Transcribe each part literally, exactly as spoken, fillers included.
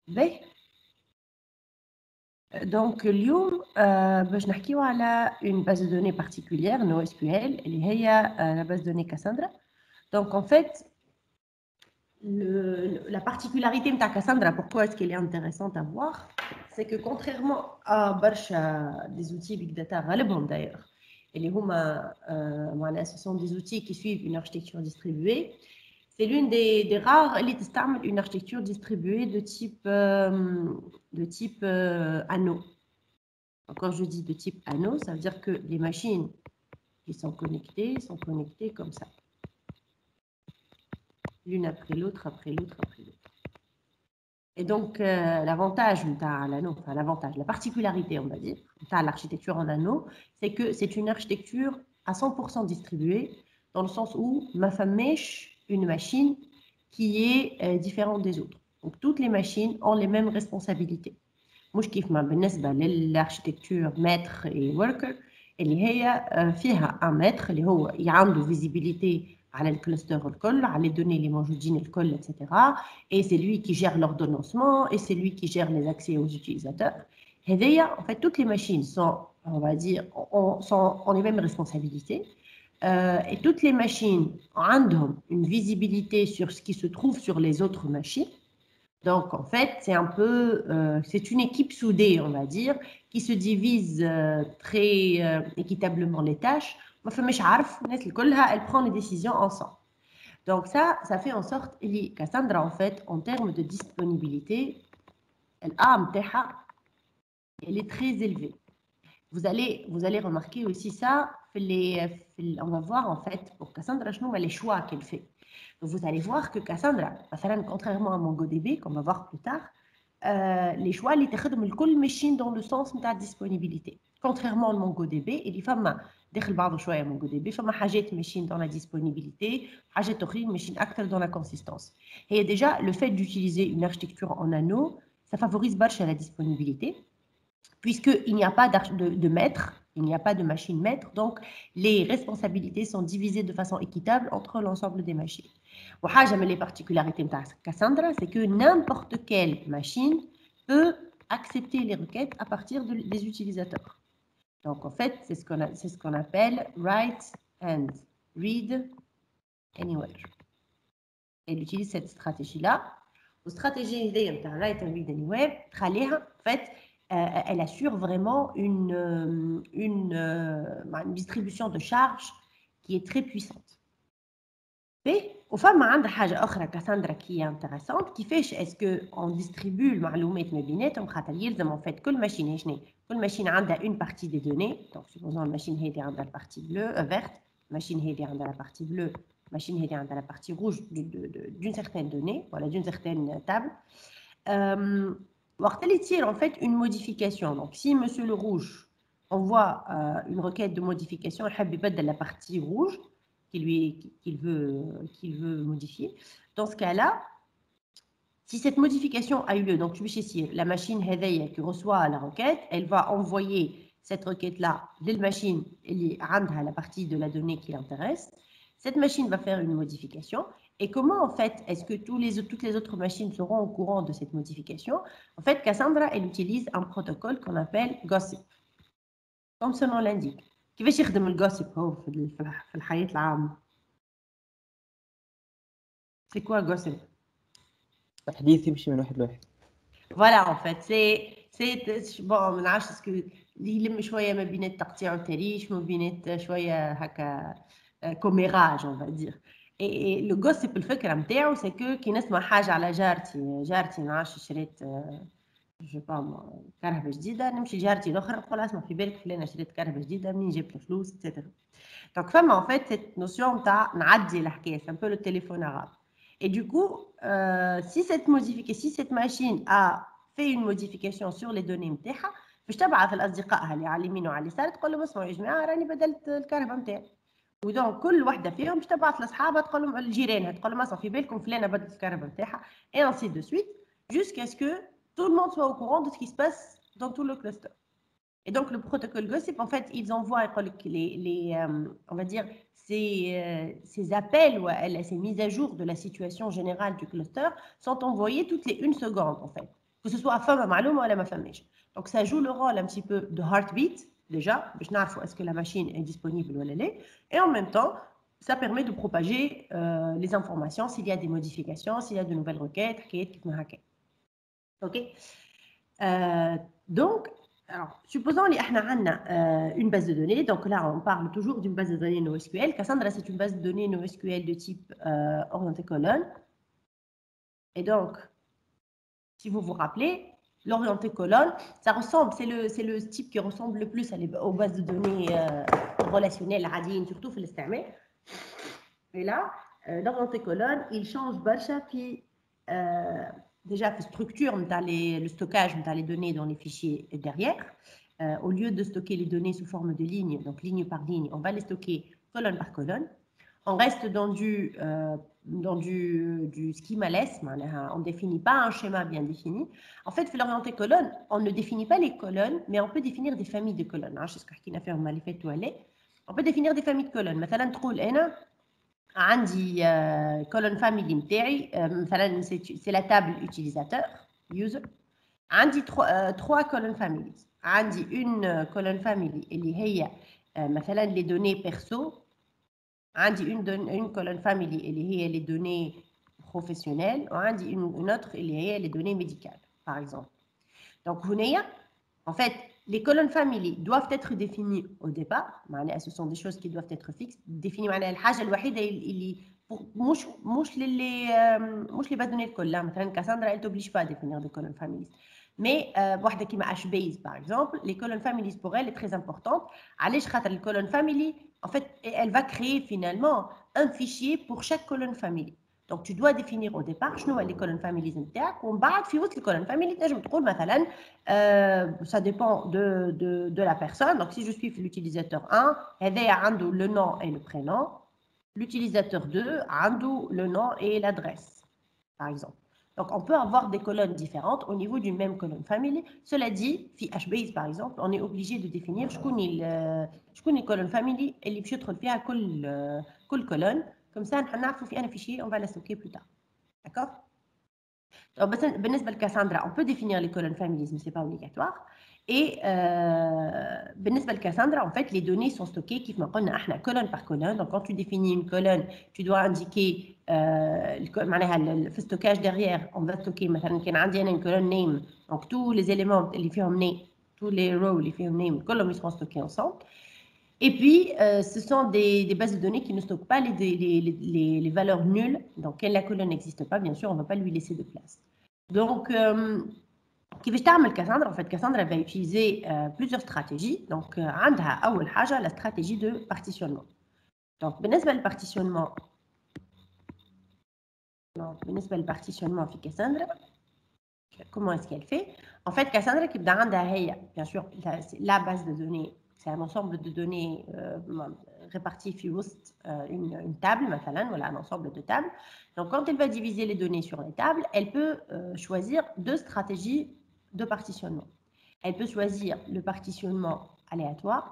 باهي. دونك اليوم آه، باش نحكيو على une base de données particulière NoSQL اللي هي آه، la base de données Cassandra. Donc en fait le, la particularité de Cassandra, pourquoi est-ce qu'elle est intéressante à voir, c'est que contrairement à برشا des outils big data غالبهم d'ailleurs اللي هما euh, voilà, ce sont des outils qui suivent une architecture distribuée. C'est l'une des, des rares qui utilise une architecture distribuée de type, euh, de type euh, anneau. Quand je dis de type anneau, ça veut dire que les machines qui sont connectées sont connectées comme ça. L'une après l'autre, après l'autre, après l'autre. Et donc, euh, l'avantage de l'anneau, enfin l'avantage, la particularité, on va dire, de l'architecture en anneau, c'est que c'est une architecture à cent pour cent distribuée, dans le sens où ma femme mèche une machine qui est euh, différente des autres. Donc, toutes les machines ont les mêmes responsabilités. مش كيف ما بالنسبة للاركتيكتور ماتر et worker اللي هي فيها un maître اللي هو عنده visibilité على الكلاستر الكل على les données اللي موجودين الكل et cetera. Et c'est lui qui gère l'ordonnancement et c'est lui qui gère les accès aux utilisateurs. هذيا en fait toutes les machines sont on va dire ont, sont, ont les mêmes responsabilités. Euh, et toutes les machines ont une visibilité sur ce qui se trouve sur les autres machines. Donc, en fait, c'est un peu, euh, c'est une équipe soudée, on va dire, qui se divise euh, très euh, équitablement les tâches. Elle prend les décisions ensemble. Donc, ça, ça fait en sorte que Cassandra, en fait, en termes de disponibilité, elle, elle est très élevée. Vous allez, vous allez remarquer aussi ça, les, on va voir, en fait, pour Cassandra, les choix qu'elle fait. Vous allez voir que Cassandra, contrairement à MongoDB, qu'on va voir plus tard, euh, les choix, les تخدم الكل ماشيين dans le sens de la disponibilité. Contrairement à MongoDB, اللي فما داخل بعضه شوية MongoDB, فما حاجات ماشيين dans la disponibilité, حاجات أخرين ماشيين أكثر dans la consistance. Et déjà, le fait d'utiliser une architecture en anneau, ça favorise برشا la disponibilité, puisqu'il n'y a pas de, de maître, il n'y a pas de machine maître, donc les responsabilités sont divisées de façon équitable entre l'ensemble des machines. Et les particularités de Cassandra, c'est que n'importe quelle machine peut accepter les requêtes à partir de, des utilisateurs. Donc en fait, c'est ce qu'on ce qu'on appelle write and read anywhere. Elle utilise cette stratégie-là. La stratégie de write and read anywhere, en fait, Euh, elle assure vraiment une, une, une distribution de charges qui est très puissante. Et au fond, il y a une autre Cassandra qui est intéressante, qui fait est-ce qu'on distribue le معلومات ما بيناتهم خاطر يلزم en fait كل machine شنو كل machine عندها une partie des données. Donc supposons la machine هذه عندها la partie bleue euh, verte, machine هذه عندها la partie bleue, machine هذه عندها la partie rouge d'une certaine donnée, voilà, d'une certaine table. Euh, il tire en fait une modification. Donc, si Monsieur le Rouge envoie euh, une requête de modification, il veut de la partie rouge qu'il qu'il veut, qu'il veut modifier. Dans ce cas-là, si cette modification a eu lieu, donc tu ici, la machine qui reçoit la requête, elle va envoyer cette requête-là de la machine, elle est la partie de la donnée qui l'intéresse. Cette machine va faire une modification. Et comment, en fait, est-ce que tous les, toutes les autres machines seront au courant de cette modification? En fait, Cassandra, elle utilise un protocole qu'on appelle Gossip. Comme son nom l'indique. كيفاش يخدم الجوسيب هو في في الحياة العامة؟ C'est quoi Gossip? تحديث يمشي من واحد لواحد. Voilà, en fait, c'est c'est bon, ما نعرفش اسكو يلم شوية ما بين التقطيع والتريش ما بين شوية هكا commérage, on va dire. Et le gossip الفكرة نتاعو c'est que كي نسمع حاجة على جارتي جارتي ما نعرفش شريت جو با كرهبة جديدة نمشي لجارتي الأخرى نقول اسمع في بالك فلانة شريت كرهبة جديدة منين جبت الفلوس etcétera. Donc فما en fait cette notion نتاع نعدي الحكاية c'est un peu le téléphone arabe. Et du coup, euh, si cette modification, si cette machine a fait une modification sur les données نتاعها باش تبعث لأصدقائها اللي على اليمين وعلى اليسار تقول لهم اسمعوا يا جماعة راني بدلت الكهرباء نتاعي. ودونك كل وحده فيهم باش تبعث لاصحابها تقول لهم لجيرانها تقول لهم اسمعوا في بالكم فلانه بدلت الكهرباء نتاعها et ainsi de suite jusqu'à ce que tout le monde soit au courant de ce qui se passe dans tout le cluster. Et donc le protocole Gossip en fait ils envoient les, les euh, on va dire ces, euh, ces appels ou ces mises à jour de la situation générale du cluster sont envoyés toutes les une seconde en fait. que ce soit femme معلومة ولا ما فماش. Donc ça joue le rôle un petit peu de heartbeat déjà باش نعرفوا est-ce que la machine est disponible ولا لا, et en même temps ça permet de propager euh, les informations s'il y a des modifications, s'il y a de nouvelles requêtes, كيف ما هكا. OK. Euh, donc alors, supposons qu'on a une base de données, donc là on parle toujours d'une base de données NoSQL. Cassandra, c'est une base de données NoSQL de type euh, orienté colonne. Et donc, si vous vous rappelez, l'orienté colonne, ça ressemble, c'est le, c'est le type qui ressemble le plus à les, aux bases de données euh, relationnelles, radines, surtout في الاستعمال. Et là, euh, l'orienté colonne, il change برشا في euh, déjà la structure, le stockage les données dans les fichiers derrière. Euh, au lieu de stocker les données sous forme de lignes, donc ligne par ligne, on va les stocker colonne par colonne. On reste dans du, euh, dans du, du schema-less, on ne définit pas un schéma bien défini. En fait, pour l'orienté colonne, on ne définit pas les colonnes, mais on peut définir des familles de colonnes. C'est ce qu'on a fait en fait on peut définir des familles de colonnes. Par exemple, عندي uh, colonne family نتاعي مثلا uh, c'est la table utilisateur user. عندي trois, uh, trois colonnes families. عندي une uh, colonne family اللي هي uh, مثلا les données perso. عندي une, une colonne family اللي هي les données professionnelles وعندي une, une autre اللي هي les données médicales par exemple. Donc هنايا en fait les colonnes family doivent être définies au départ. Ce sont des choses qui doivent être fixes. Définies. الحاجة الوحيدة اللي مش مش للي مش les bases de données كلها. مثلا Cassandra elle t'oblige pas à définir des colonnes families. Mais واحدة كيما HBase par exemple, les colonnes families pour elle est très importante. علاش خاطر les colonnes family en fait elle va créer finalement un fichier pour chaque colonne family. Donc tu dois définir au départ شنو les colonnes families نتاعك ومن بعد في وسط الcolonne family تنجم تقول مثلا euh, ça dépend de de de la personne. Donc si je suis l'utilisateur un, هذايا عنده le nom et le prénom. L'utilisateur deux عنده le nom et l'adresse par exemple. Donc on peut avoir des colonnes différentes au niveau d'une même colonne family. Cela dit, في HBase par exemple, on est obligé de définir شكون شكون الcolonne family اللي باش يدخل فيها كل كل colonne. Comme ça, on a un fichier, on va la stocker plus tard. D'accord? Donc, بالنسبة لكاساندرا, on peut définir les colonnes families, mais ce n'est pas obligatoire. Et euh, بالنسبة لكاساندرا, en fait, les données sont stockées كيف ما قلنا احنا colonne par colonne. Donc, quand tu définis une colonne, tu dois indiquer euh, معناها في stockage derrière, on va stocker مثلا كان عندي أنا une colonne name. Donc, tous les éléments اللي فيهم name, tous les rows اللي فيهم name, كلهم ils seront stockés ensemble. Et puis, euh, ce sont des, des bases de données qui ne stockent pas les, les, les, les valeurs nulles. Donc, quand la colonne n'existe pas, bien sûr, on ne va pas lui laisser de place. Donc, كيفاش تعمل Cassandra? En fait, Cassandra va utiliser euh, plusieurs stratégies. Donc, عندها أول حاجة la stratégie de partitionnement. Donc, بالنسبة للpartitionnement, donc بالنسبة للpartitionnement في Cassandra, comment est-ce qu'elle fait? En fait, Cassandra كيبدا عندها هي, bien sûr, la base de données. C'est un ensemble de données euh, réparties sur euh, une, une table, مثلا, voilà, un ensemble de tables. Donc, quand elle va diviser les données sur les tables, elle peut euh, choisir deux stratégies de partitionnement. Elle peut choisir le partitionnement aléatoire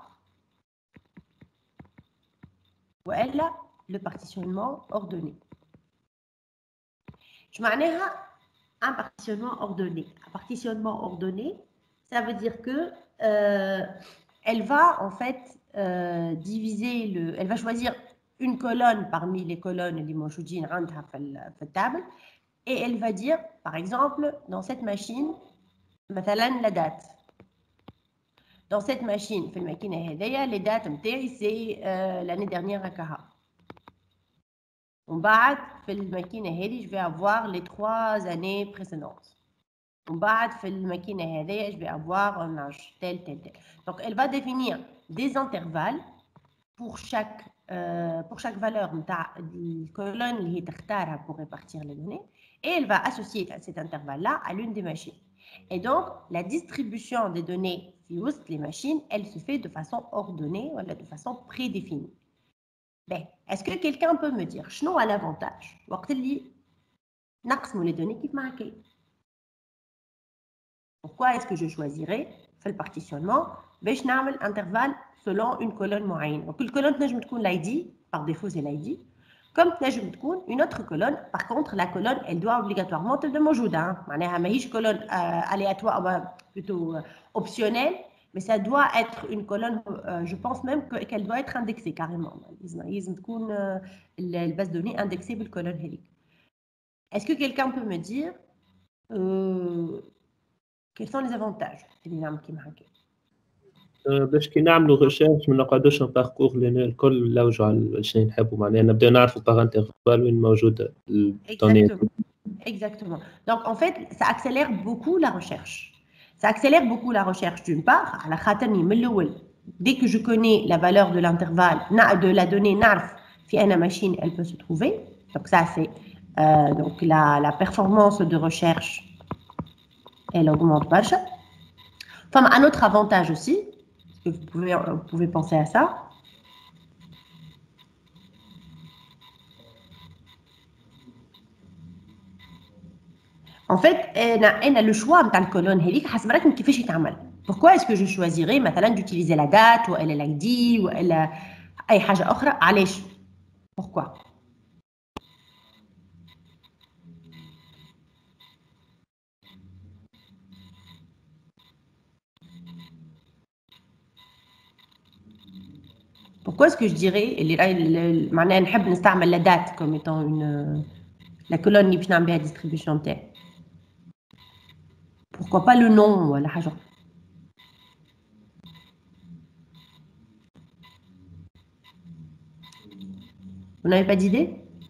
ou elle a le partitionnement ordonné. Je معناها un partitionnement ordonné. Un partitionnement ordonné, ça veut dire que euh, elle va en fait euh, diviser le, elle va choisir une colonne parmi les colonnes اللي موجودين عندها في في table et elle va dire par exemple dans cette machine مثلا la date. Dans cette machine في الماكينة هذيا les dates نتاعي c'est euh, l'année dernière هكاها. ومن بعد في الماكينة هذه je vais avoir les trois années précédentes. ومن بعد في الماكينة هذيا je vais avoir un âge tel tel tel. Donc elle va définir des intervalles pour chaque euh, pour chaque valeur نتاع الcolonne اللي هي تختارها pour répartir les données et elle va associer cet intervalle là à l'une des machines. Et donc la distribution des données في وسط les machines, elle se fait de façon ordonnée ou de façon prédéfinie. Ben, est-ce que quelqu'un peut me dire شنو هو l'avantage وقت اللي نقسموا les données كيف ما هكا؟ Pourquoi est-ce que je choisirais في le partitionnement باش نعمل intervalle selon une colonne معينة. Donc une colonne تنجم تكون l'I D, par défaut c'est l'I D, comme تنجم تكون une autre colonne. Par contre, la colonne, elle doit obligatoirement être موجودة. معناها ماهيش colonne euh, aléatoire, bah, plutôt euh, optionnelle, mais ça doit être une colonne, euh, je pense même qu'elle doit être indexée carrément. لازم تكون البase de données indexée بالcolonne هذيك. Est-ce que quelqu'un peut me dire euh, quels sont les avantages اللي نعمل كيما هكا؟ باش كي نعملوا ريشيرش ما نقعدوش نباركور لنا الكل نلوجوا على شنو نحبوا معناها نبداو نعرفوا باغ انترفال وين موجوده الدوني. Exactement. Donc en fait, ça accélère beaucoup la recherche. Ça accélère beaucoup la recherche d'une part, على خاطرني من الأول dès que je connais la valeur de l'intervalle de la donnée نعرف في أنا machine elle peut se trouver. Donc ça c'est euh, donc la la performance de recherche elle augmente برشا. Enfin, un autre avantage aussi, que vous pouvez, vous pouvez penser à ça. En fait, on a le choix de la colonne هذيك حسب راكم كيفاش يتعمل. Pourquoi est-ce que je choisirais مثلا d'utiliser la date ou l'I D ou أي حاجة أخرى؟ علاش؟ Pourquoi? Pourquoi est-ce que je dirais معناها نحب نستعمل la date comme étant une la colonne اللي باش نعمل بها distribution نتاعي؟ Pourquoi pas le nom ولا حاجة؟ Vous n'avez pas d'idée?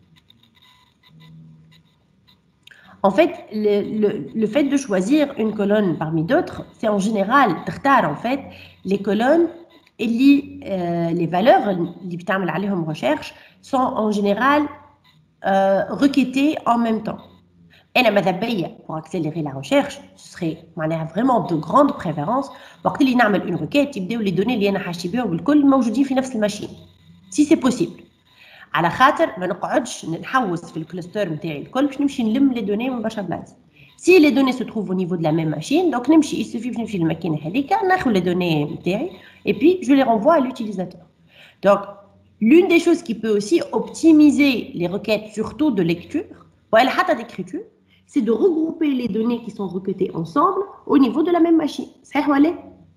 En fait, le, le, le fait de choisir une colonne parmi d'autres, c'est en général تختار en fait les colonnes et les, euh, les valeurs اللي بتعمل عليهم recherche sont en général euh, requêtées en même temps. Et la madabaya, pour accélérer la recherche, ce serait vraiment de grande préférence. وقت اللي نعمل une requête يبداو les données اللي أنا حاشي بهم بالكل موجودين في نفس الماشين. Si c'est possible. على خاطر ما نقعدش نحوس في الكلاستر نتاعي الكل باش نمشي نلم لي دوني من برشا بلايص. Si les données se trouvent au niveau de la même machine, donc نمشي il suffit باش نمشي للماكينة هذيك ناخذ les données نتاعي et puis je les renvoie à l'utilisateur. Donc l'une des choses qui peut aussi optimiser les requêtes, surtout de lecture, ولا حتى d'écriture, c'est de regrouper les données qui sont requêtées ensemble au niveau de la même machine. صحيح ولا؟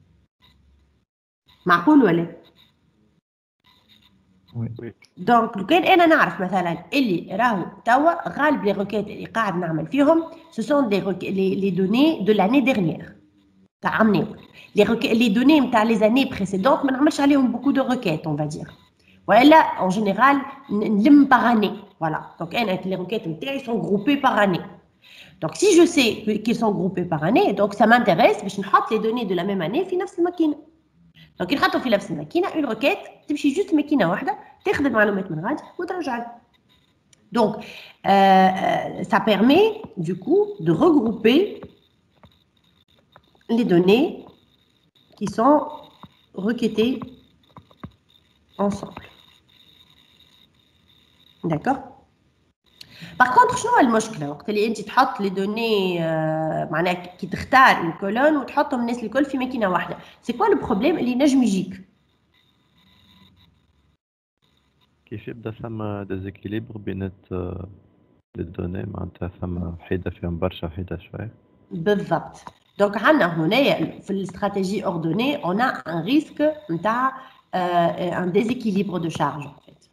معقول ولا؟ Oui. دونك لو كان انا نعرف مثلا اللي راهو توا غالب لي روكيت اللي قاعد نعمل فيهم سو سون لي لي لي دوني دو لاني ديرنيير تاع عام ناول. لي لي دوني نتاع لي زاني بريسيدونت ما نعملش عليهم بوكو دو روكيت اون فادير ولا اون جينيرال نلم باغ اني فوالا. دونك انا لي روكيت نتاعي سون غروبي باغ اني. دونك سي جو سي كي سون غروبي باغ اني دونك سا مانتيريس باش نحط لي دوني دو لا ميم اني في نفس الماكينه. دونك ينحطوا في نفس الماكينه اون روكيت تمشي جوست ماكينه واحده تاخذ المعلومات من غادي وترجع. دونك ça permet du coup de regrouper les données qui sont requêtées ensemble. D'accord? Par contre شنو هو المشكله وقت اللي انت تحط لي دوني معناها كي تختار une colonne وتحطهم الناس الكل في ماكينه واحده؟ سي كوا لو بروبليم اللي نجم يجيك؟ كيف يبدا ثم ديزيكيليبر بين لي دوني معناتها ثم حيده فيهم برشا حيده شويه. بالضبط. دونك عندنا هنايا في الاستراتيجي اوردوني on a un risque نتاع un déséquilibre de charge en fait.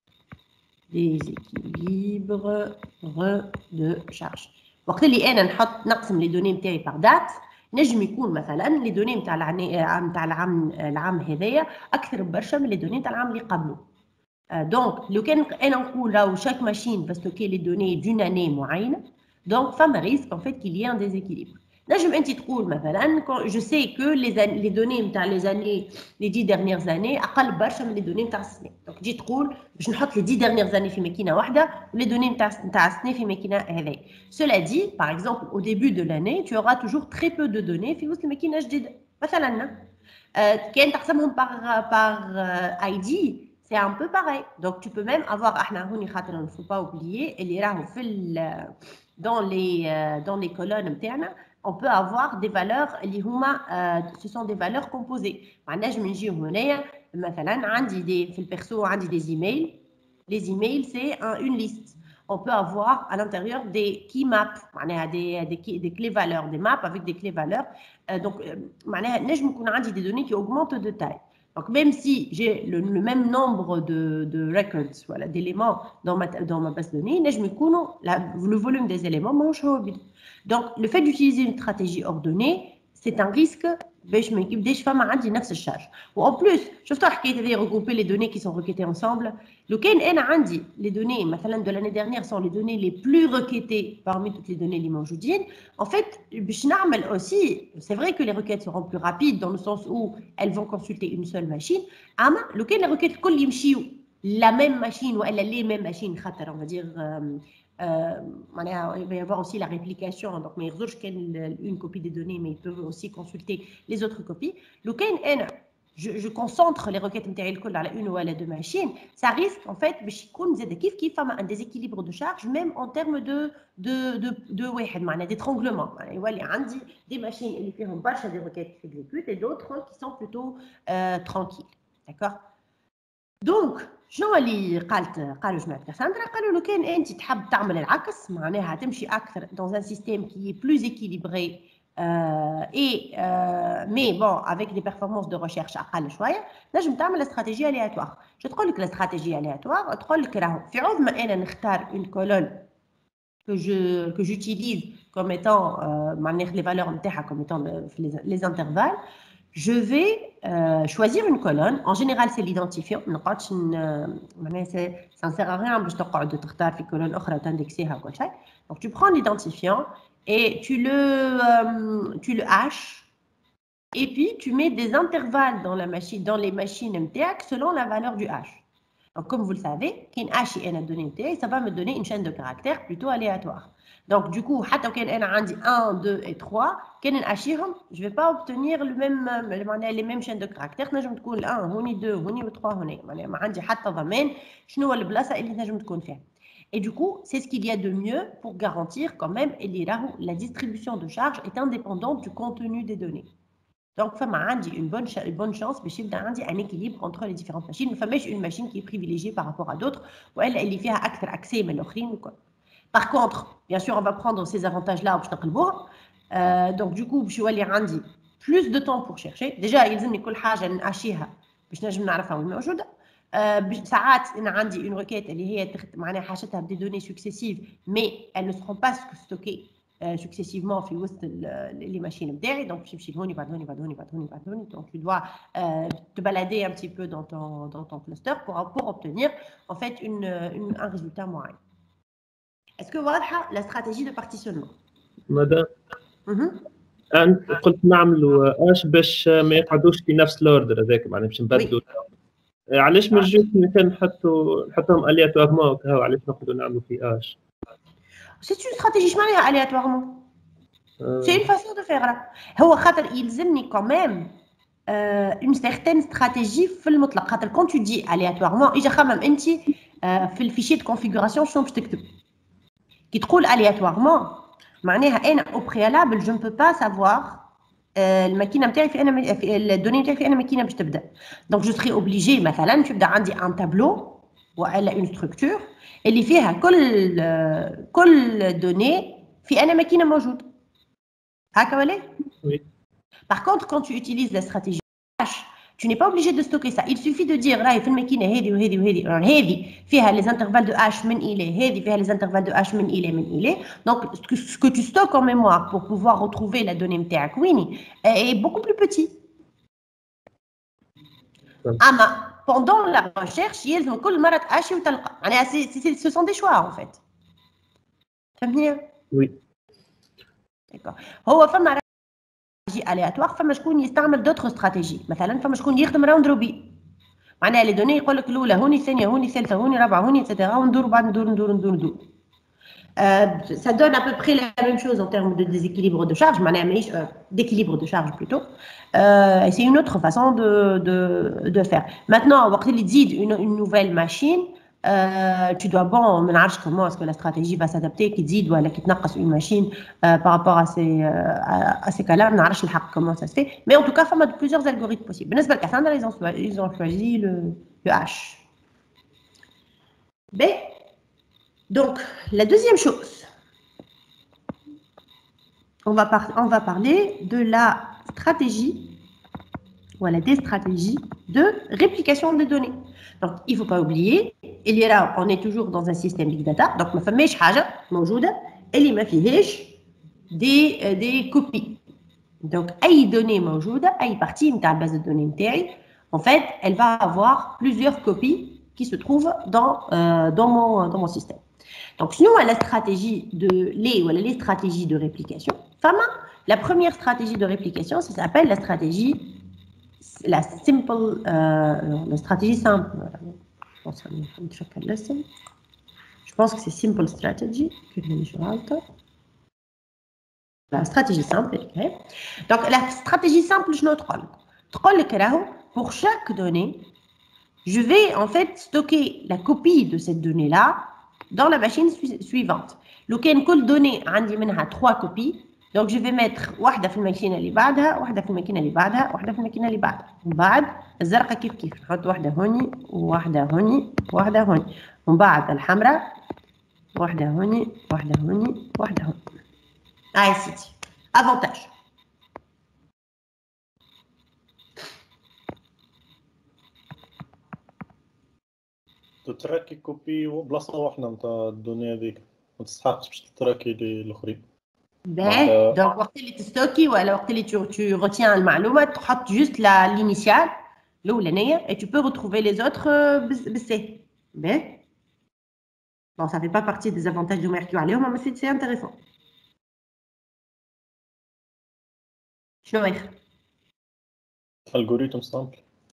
déséquilibre de charge. وقت اللي انا نحط نقسم لي دوني نتاعي بار دات نجم يكون مثلا لي دوني نتاع العام نتاع العام العام هذايا اكثر برشا من لي دوني نتاع العام اللي قبله. دونك لو كان انا نقول راهو شاك ماشين باستوكي لي دوني دون اني معينه دونك فما ريسك ان فيت كي لي ان ديزيكيليبر. نجم انت تقول مثلا جو سي كو لي لي دوني نتاع لي زاني لي دي ديرنيير زاني اقل برشا من لي دوني نتاع السنه. دونك تجي تقول باش نحط لي دي ديرنيير زاني في ماكينه واحده ولي دوني نتاع نتاع السنه في ماكينه هذايا. Cela dit, par exemple, au début de l'année, tu auras toujours très peu de données في وسط الماكينه جديده. مثلا كان تقسمهم par par I D, c'est un peu pareil. Donc tu peux même avoir احنا هوني خاطر il ne faut pas oublier اللي راهو في dans les dans les colonnes نتاعنا on peut avoir des valeurs اللي هما ce sont des valeurs composées. معناش نجيو هنايا مثلا عندي دي في البيرسو عندي des emails Les emails, c'est un, une liste. On peut avoir à l'intérieur des key maps, des, des, des clés valeurs, des maps avec des clés valeurs. Euh, donc, on a des données qui augmentent de taille. Donc, même si j'ai le, le même nombre de, de records, voilà, d'éléments dans ma, dans ma base de données, la, le volume des éléments mange. Donc, le fait d'utiliser une stratégie ordonnée, c'est un risque باش ما يبداش فما عندي نفس الشارج. وان بلوس شفتوا حكايه هذه regrouper les données qui sont requêtées ensemble. لو كان انا عندي les données مثلا de l'année dernière sont les données les plus requêtées parmi toutes les données اللي موجودين. En fait باش نعمل aussi, c'est vrai que les requêtes seront plus rapides dans le sens où elles vont consulter une seule machine. اما لو كان les requêtes الكل يمشيو la même machine ou elle les mêmes machines خاطر on va dire euh, Euh, il va y avoir aussi la réplication, donc mais une copie des données, mais ils peuvent aussi consulter les autres copies. Je, je concentre les requêtes intérieures dans une ou à deux machines, ça risque en fait un déséquilibre de charge, même en termes de de de de d'étranglement. Il y a des machines qui font pas des requêtes qui s'exécutent et d'autres qui sont plutôt euh, tranquilles, d'accord? Donc شنو اللي قالت قالوا جماعه كاساندرا قالوا لو كان انت تحب تعمل العكس معناها تمشي اكثر dans un système qui est plus équilibré euh, et euh, mais bon avec des performances de recherche اقل شويه نجم تعمل استراتيجيه aléatoire. Je تقول لك الاستراتيجيه aléatoire تقول لك راهو في عوض ما انا نختار une colonne que je que j'utilise comme étant معناها les valeurs نتاعها comme étant les, les intervalles. Je vais euh, choisir une colonne. En général, c'est l'identifiant. Ça ne sert à rien de choisir une colonne autre et d'indexer. Donc, tu prends l'identifiant et tu le, euh, tu le hashes. Et puis, tu mets des intervalles dans, la machine, dans les machines M T A selon la valeur du hash. Donc, comme vous le savez, qu'une hash est une donnée M T A, ça va me donner une chaîne de caractères plutôt aléatoire. Donc, du coup, حتى وكان أنا عندي un, deux et trois, كان نحشيهم, je ne vais pas obtenir le même, les mêmes chaînes de caractères. نجم تكون un, هوني deux, هوني و trois, هوني. معناها ما عندي حتى ضمان شنو هو البلاصة اللي نجم تكون فيها. Et du coup, c'est ce qu'il y a de mieux pour garantir quand même que la distribution de charge est indépendante du contenu des données. Donc, فما عندي une bonne, une bonne chance باش يبدا عندي un équilibre entre les différentes machines. ما فماش une machine qui est privilégiée par rapport à d'autres وإلا اللي فيها أكثر accès من الآخرين وكل. Par contre, bien sûr, on va prendre ces avantages-là au euh, donc, du coup, je vais aller plus de temps pour chercher. Déjà, il y a كل حاجة نعشيها باش نجم نعرفها وين موجودة. ساعات أنا عندي une requête اللي هي معناها حاجتها des données successives, mais elles ne seront pas stockées euh, successivement في وسط les machines نتاعي. Donc, باش نمشي لهوني بعد هوني بعد هوني بعد هوني بعد هوني. Donc, tu dois euh, te balader un petit peu dans ton dans ton cluster pour pour obtenir en fait une, une un résultat moyen. Est-ce que واضحة la stratégie de partitionnement؟ مدام أنت قلت نعملوا اش باش ما يقعدوش في نفس الأوردر هذاك معناها باش نبدلوا. علاش ما جوش مثلا نحطوا نحطهم aléatoirement وكهو علاش نقعدوا نعملوا في اش؟ C'est une stratégie معناها aléatoirement. C'est une façon de faire là. هو خاطر يلزمني quand même euh, une certaine stratégie في المطلق. خاطر quand tu dis aléatoirement إجا خمم أنت في الفيشير de configuration شنو باش تكتب. Qui troule aléatoirement, au préalable, je ne peux pas savoir la donnée de donc je serai obligé, مثلا, tu as un tableau ou une structure et il fait كل donnée في أنا ماكينة موجود. هكا ولا؟ Oui. Par contre, quand tu utilises la stratégie hash, tu n'es pas obligé de stocker ça. Il suffit de dire راهي في الماكينة هذه وهذه وهذه هذه فيها les intervalles de hash من إلى هذه فيها les intervalles de hash من إلى من إلى. Donc ce que tu stockes en mémoire pour pouvoir retrouver la donnée نتاعك ويني est beaucoup plus petit. أما pendant la recherche يلزم كل مرة تحشي وتلقى. معناها ce sont des choix en fait. فهمتني؟ Oui. D'accord. هو فما aléatoire, فما شكون يستعمل d'autres stratégies. مثلا فما شكون يخدم راوند روبي. معناها لي دوني يقول لك الاولى هوني الثانيه هوني الثالثه هوني الرابعه هوني اتسيتيرا وندور بعد ندور ندور ندور ندور. Euh, ça donne à peu près la même chose en termes de déséquilibre de charge, euh, d'équilibre de charge plutôt. Euh, et c'est une autre façon de, de, de faire. Maintenant, quand il dit une, une nouvelle machine, euh, tu dois, bon, on ne sait pas comment est-ce que la stratégie va s'adapter, qui dit voilà, qui te une machine euh, par rapport à ces, euh, à, à ces cas-là, on ne sait pas comment ça se fait. Mais en tout cas, il y a plusieurs algorithmes possibles. Ils ont, ils ont choisi le, le hash. Ben, donc, la deuxième chose, on va, par on va parler de la stratégie, voilà, des stratégies de réplication des données. Donc, il ne faut pas oublier, il y a là, on est toujours dans un système big data, donc ما فماش حاجة موجودة اللي ما فيهاش des, des copies. Donc, أي donnée موجودة, أي partie de la base de données نتاعي, en fait, elle va avoir plusieurs copies qui se trouvent dans, euh, dans, mon, dans mon système. Donc, sinon, la stratégie de les, voilà, les stratégies de réplication. Fama, la première stratégie de réplication, ça s'appelle la stratégie, la simple, euh, la stratégie simple. Je pense que c'est simple strategy. La stratégie simple. Okay. Donc, la stratégie simple, je note pour chaque donnée, je vais en fait stocker la copie de cette donnée-là dans la machine suivante. لو كل donnée عندي منها trois copies, donc je vais mettre واحدة في الماكينة اللي بعدها، واحدة في الماكينة اللي بعدها، واحدة في الماكينة اللي بعدها. ومن بعد الزرقاء كيف كيف نحط واحدة هوني وواحدة هوني وواحدة هوني. ومن بعد الحمراء واحدة هوني واحدة هوني واحدة هوني. Ah, c'est avantage. تتراكي كوبي بلاصه واحده نتاع الدنيا هذيك ما تستحقش باش تتراكي الاخرين. Ben, donc وقت اللي تستوكي ولا وقت اللي tu, tu retiens المعلومات تحط juste la l'initiale الاولانيه et tu peux retrouver les autres بالسي. Ben. Bon, ça fait pas partie des avantages de Mercure عليهم mais c'est intéressant. شنو غير؟ Algorithme simple.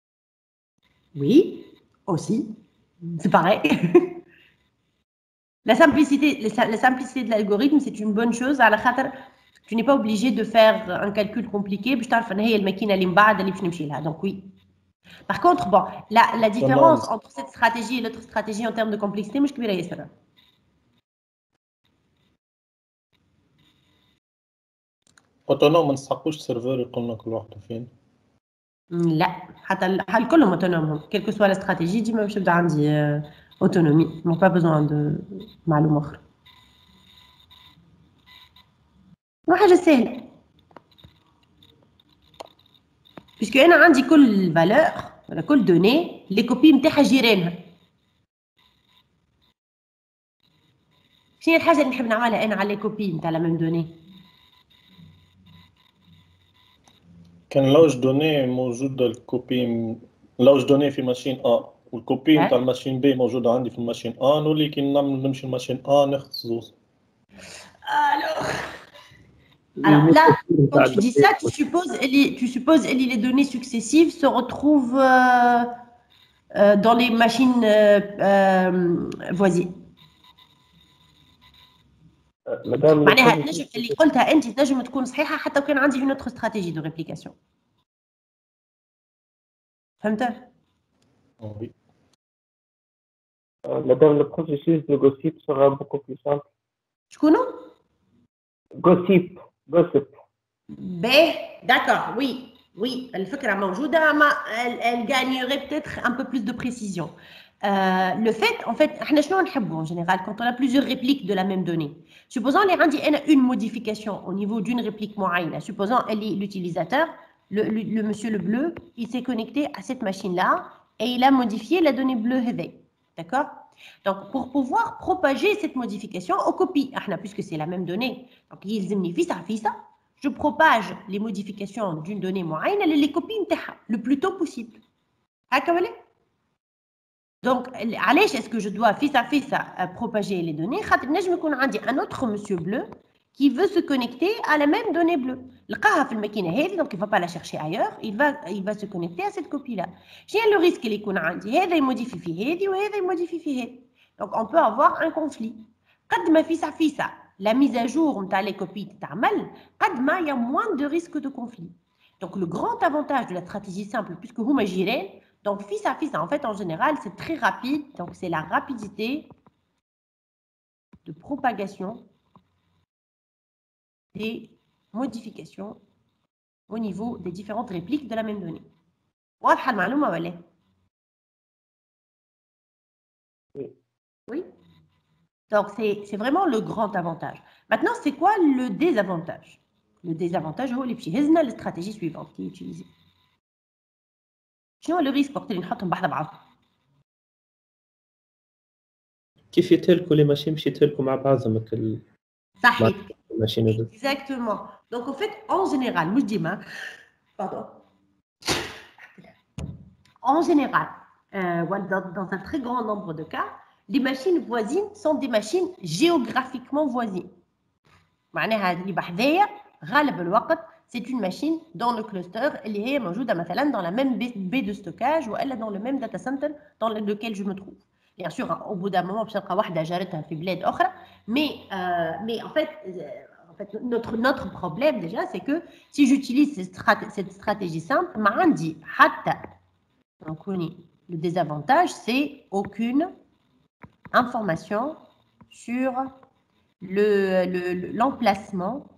Oui, aussi. C'est pareil. La simplicité, la simplicité de l'algorithme, c'est une bonne chose. À la khater, tu n'es pas obligé de faire un calcul compliqué. Donc oui. Par contre, bon, la, la différence entre cette stratégie et l'autre stratégie en termes de complexité, مش كبيرة ياسر. اوتونوم ما نستحقوش سيرفر يقول لنا كل واحد فين. لا حتى الحل كلهم اوتونوم quelle que soit la stratégie ديما باش يبدا عندي autonomie non pas besoin de معلومه اخرى حاجه سهله puisque انا عندي كل valeur ولا كل donnée les copies نتاعها جيرانها. شنو الحاجه اللي نحب نعملها انا على كوبي نتاع لا ميم دوني؟ كان لوج دوني موجوده الكوبي لوج دوني في ماشين ا والكوبي نتاع الماشين بي موجوده عندي في الماشين ا نولي كي نعمل نمشي الماشين ا ناخذ زوز. Alors, alors là, quand tu dis ça, tu supposes, tu supposes que les données successives se retrouvent euh, euh, dans les machines euh, euh, voisines. معناها نجم اللي قلتها أنت تنجم تكون صحيحة حتى وكان عندي une autre stratégie de réplication. فهمت؟ Oui. Madame, le processus de gossip sera beaucoup plus simple. شكونو؟ Gossip, gossip. Ben, d'accord, oui, oui, الفكرة موجودة, mais elle, elle gagnerait peut-être un peu plus de précision. Euh, le fait, en fait, احنا شنو نحبو en général quand on a plusieurs répliques de la même donnée. Supposons les عندي أنا une modification au niveau d'une réplique معينة. Supposons elle est l'utilisateur, le, le, le monsieur le bleu, il s'est connecté à cette machine-là et il a modifié la donnée bleue هذي. D'accord? Donc, pour pouvoir propager cette modification aux copies, puisque c'est la même donnée, donc يلزمني فيسا فيسا, je propage les modifications d'une donnée moyenne, les copies le plus tôt possible. Donc, علاش est-ce que je dois فيسا فيسا propager les données? خاطر نجم يكون عندي un autre monsieur bleu qui veut se connecter à la même donnée bleue. لقاها في الماكينه هذه, donc il va pas la chercher ailleurs, il va il va se connecter à cette copie là. شنو le risque اللي يكون عندي؟ هذا يموديفي في هذه وهذا يموديفي في هذه. Donc on peut avoir un conflit. قد ما فيسا فيسا la mise à jour نتاع les copies تعمل, قد ما il y a moins de risque de conflit. Donc le grand avantage de la stratégie simple, puisque هما جيران, donc فيسا فيسا en fait en général c'est très rapide, donc c'est la rapidité de propagation des modifications au niveau des différentes répliques de la même donnée. واضحة المعلومة ولا؟ Oui. Donc, c'est vraiment le grand avantage. Maintenant, c'est quoi le désavantage? Le désavantage, c'est la stratégie suivante qui est utilisée. شنو le risque وقت اللي نحطهم بحذا بعض؟ كيف يتهلكوا لي ماشين باش يتهلكوا مع بعضهم هكا صحيح. الماشين هذو. Exactement. Donc en fait, en général, مش ديما pardon. En général, euh, dans, dans un très grand nombre de cas, les machines voisines sont des machines géographiquement voisines. معناها اللي بحذايا غالب الوقت c'est une machine dans le cluster اللي هي موجودة مثلا dans la même baie de stockage ou elle est dans le même data center dans lequel je me trouve. Bien sûr, au bout d'un moment, باش نلقى واحدة جارتها في بلاد أخرى, mais euh, mais en fait, euh, en fait notre notre problème déjà c'est que si j'utilise cette, strat cette stratégie simple, ما عندي حتى donc le désavantage c'est aucune information sur le l'emplacement le,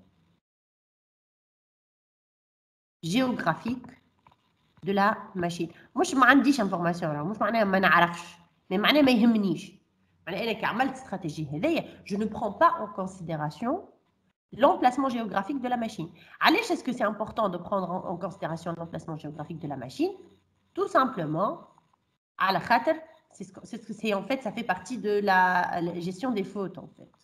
géographique de la machine. مش ما عنديش information راه مش معناها ما نعرفش mais معناها ما يهمنيش. معناها انا كي عملت استراتيجي هذيا je ne prends pas en considération l'emplacement géographique de la machine. علاش est-ce que c'est important de prendre en, en considération l'emplacement géographique de la machine? Tout simplement على خاطر c'est ce que c'est en fait ça fait partie de la, la gestion des fautes en fait.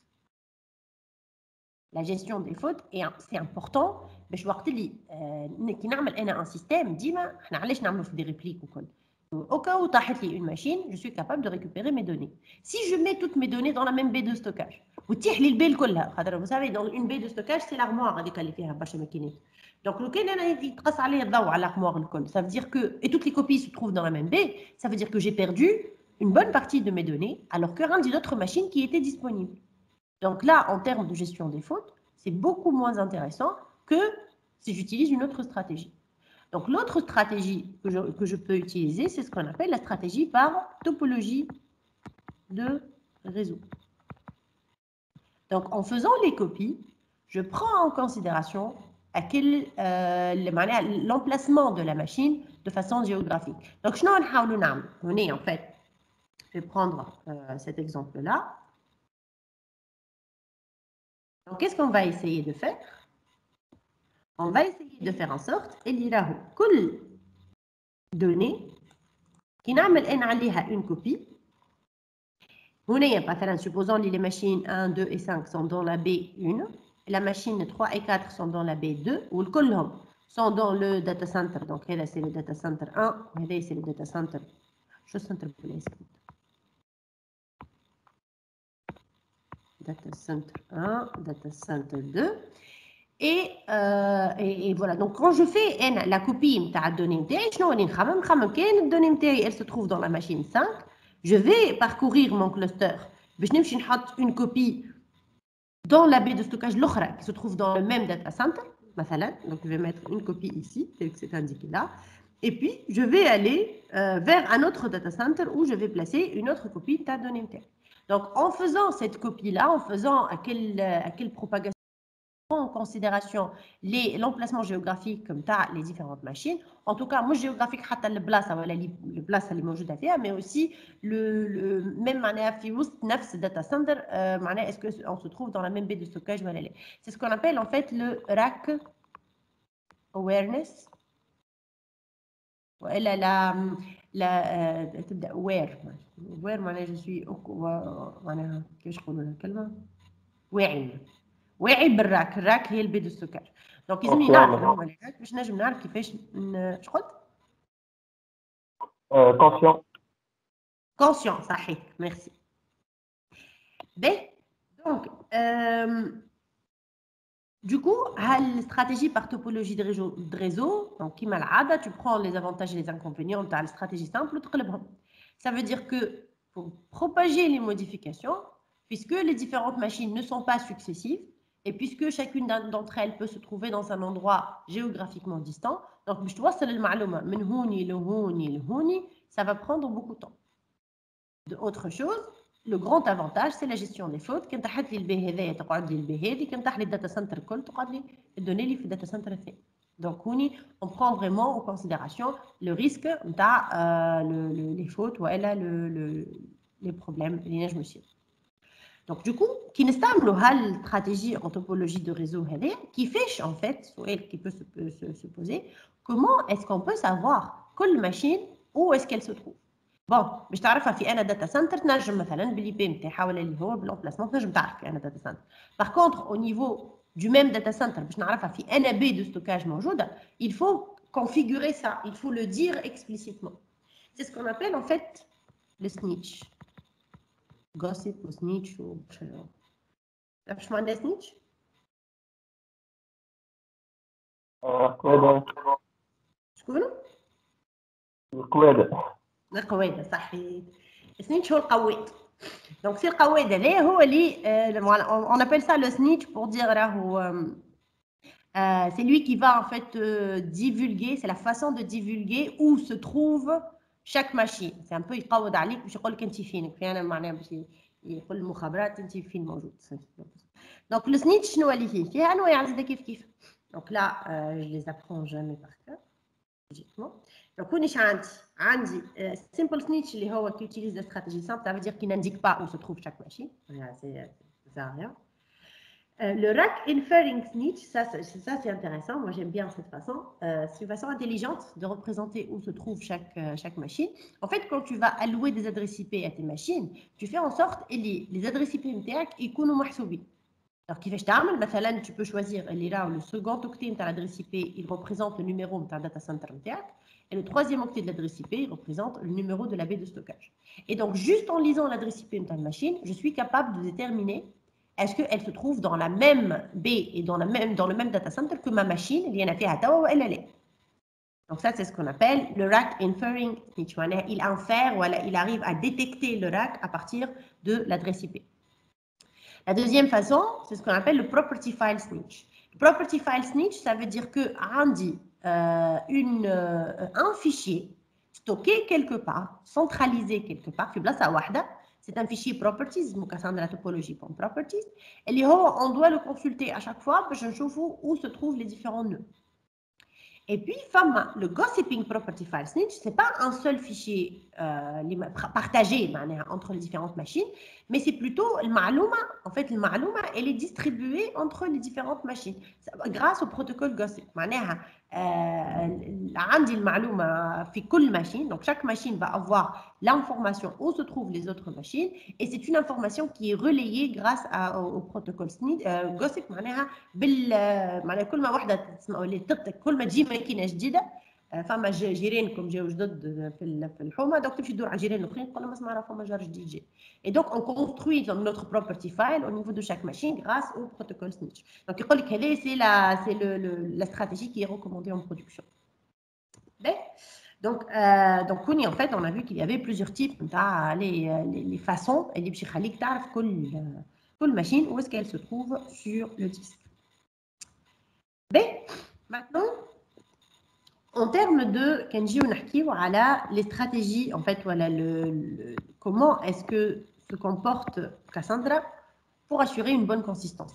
La gestion des fautes et c'est important باش وقت اللي كي نعمل انا ان سيستيم ديما احنا علاش نعملوا في دي ريبليك وكل au cas où طاحت لي une machine je suis capable de récupérer mes données. Si je mets toutes mes données dans la même baie de stockage وتيح لي البيل كلها خاطر vous savez dans une baie de stockage c'est l'armoire هذيك اللي فيها برشا ماكينات. Donc لو كان انا يتقص عليه الضوء على l'armoire الكل ça veut dire que et toutes les copies se trouvent dans la même baie ça veut dire que j'ai perdu une bonne partie de mes données alors que rien d'une autre machine qui était disponible. Donc là en termes de gestion des fautes c'est beaucoup moins intéressant que si j'utilise une autre stratégie. Donc l'autre stratégie que je, que je peux utiliser, c'est ce qu'on appelle la stratégie par topologie de réseau. Donc en faisant les copies, je prends en considération à quel euh, l'emplacement de la machine de façon géographique. Donc je vais en fait, je vais prendre euh, cet exemple-là. Donc qu'est-ce qu'on va essayer de faire? On va essayer de faire en sorte اللي راهو كل donnée qui نعمل أنا عليها une copie. هنا مثلا supposons que les machines un, deux et cinq sont dans la baie un, la machine trois et quatre sont dans la baie deux وكلهم sont dans le data center. Donc là c'est le data center un, là c'est le data center. شو center data center un, data center deux. Et, euh, et, et voilà, donc quand je fais la copie de la donnée, elle se trouve dans la machine cinq, je vais parcourir mon cluster. Je vais mettre une copie dans la baie de stockage qui se trouve dans le même data center. Donc je vais mettre une copie ici, c'est indiqué là. Et puis je vais aller euh, vers un autre data center où je vais placer une autre copie de la donnée. Donc en faisant cette copie-là, en faisant à quelle, à quelle propagation en considération l'emplacement géographique comme tu as les différentes machines. En tout cas, moi géographique, le place اللي موجودة فيها, mais aussi le, le même معناها في وسط نفس data center, معناها est-ce que on se trouve dans la même baie de stockage ولا لا. C'est ce qu'on appelle en fait le rack awareness. وإلا la la تبدأ aware aware معناها je suis معناها كيفاش نقولوا الكلمة واعي. واعي بالراك. الراك هي البي دو ستوكاج. دونك لازمني نعرف هما لي راك باش نجم نعرف كيفاش اش قلت؟ كونسيون. كونسيون صحيح ميرسي. باهي دونك du coup la stratégie par topologie de réseau de réseau donc كيما العاده tu prends les avantages et les inconvénients تاع la stratégie simple وتقلبهم. Ça veut dire que pour propager les modifications puisque les différentes machines ne sont pas successives et puisque chacune d'entre elles peut se trouver dans un endroit géographiquement distant, donc باش توصل المعلومة من هوني لهوني لهوني, ça va prendre beaucoup de temps. Autre chose, le grand avantage, c'est la gestion des fautes. كان تحت لي البي هذايا تقعد لي البي هذي, كان تحت لي الداتا سنتر الكل تقعد لي الدوني اللي في الداتا سنتر الثاني. Donc هوني on prend vraiment en considération le risque نتاع les fautes ou elle a le les problèmes اللي ينجموا يصيروا. Donc du coup, qui نستعملوا هالstratégie en topologie de réseau هذه كيفاش en fait سؤال qui peut se, se, se poser, comment est-ce qu'on peut savoir كل machine où est-ce qu'elle se trouve. Bon, باش تعرفها في انا داتا سنتر تنجم مثلا باللي بي نتاعها ولا اللي هو بالامبلاسمون تنجم تعرف في انا داتا سنتر. Par contre au niveau du même data center باش نعرفها في انا بي de stockage موجوده, il faut configurer ça, il faut le dire explicitement. C'est ce qu'on appelle en fait le snitch. Gossip ou snitch ou تعرف معناتها snitch؟ القوادة. شكون؟ القوادة. القوادة صحيح. السنيتش هو القواد. Donc c'est القواد هذا هو اللي on appelle ça le snitch pour dire راهو euh, c'est lui qui va en fait euh, divulguer, c'est la façon de divulguer où se trouve chaque machine. C'est un peu يقود عليك باش يقول لك انت فينك في انا معناها باش يقول المخابرات انت فين موجود. Donc le snitch شنو اللي فيه؟ فيها انواع زاد كيف كيف. Donc là euh, je les apprends jamais par cœur. Logiquement. Donc, on a un simple snitch qui utilise la stratégie simple, ça veut dire qu'il n'indique pas où se trouve chaque machine. Ça sert à rien. Euh, le rack inferring snitch, ça, ça c'est intéressant. Moi, j'aime bien cette façon. Euh, c'est une façon intelligente de représenter où se trouve chaque, euh, chaque machine. En fait, quand tu vas allouer des adresses I P à tes machines, tu fais en sorte que les, les adresses I P ils soient محسوبين. Alors, كيفاش تعمل مثلا tu peux choisir اللي راه le second octet de l'adresse I P, il représente le numéro de ta data center نتاعك. Et le troisième octet de l'adresse I P représente le numéro de la baie de stockage. Et donc, juste en lisant l'adresse I P de ta machine, je suis capable de déterminer est-ce qu'elle se trouve dans la même baie et dans, la même, dans le même data center que ma machine, il y en a fait à Tawa ou elle est. Donc ça, c'est ce qu'on appelle le rack inferring snitch. Il infère ou il arrive à détecter le rack à partir de l'adresse I P. La deuxième façon, c'est ce qu'on appelle le property file snitch. Le property file snitch, ça veut dire que Andy Euh, une, euh, un fichier stocké quelque part, centralisé quelque part, c'est un fichier properties, de la topologie properties, et on doit le consulter à chaque fois pour voir où se trouvent les différents nœuds. Et puis, le gossiping property file snitch, ce n'est pas un seul fichier euh, partagé entre les différentes machines, mais c'est plutôt le ma'louma. En fait, le ma'louma, elle est distribuée entre les différentes machines grâce au protocole gossip. عندي المعلومة في كل machine, donc chaque machine va avoir l'information où se trouvent les autres machines, et c'est une information qui est relayée grâce à, au, au protocole snitch, euh, gossip. معناها بال معناها كل ما وحدة تسمعوا اللي تطق كل ما تجي ماكينة جديدة فما جيرانكم جاوا جدد في في الحومه دونك تمشي تدور على جيران الاخرين تقول لهم اسمع راه فما جار جديد جاي. Et donc on construit notre property file au niveau de chaque machine grâce au protocole snitch. Donc يقول لك هذه c'est la c'est le, le la stratégie qui est recommandée en production. Donc euh, donc كوني en fait on a vu qu'il y avait plusieurs types نتاع les les façons اللي باش يخليك تعرف كل كل machine où est-ce qu'elle se trouve sur le disque. Ben maintenant en termes de Kenji Onarki, voilà les stratégies en fait, voilà le, le comment est-ce que se comporte Cassandra pour assurer une bonne consistance.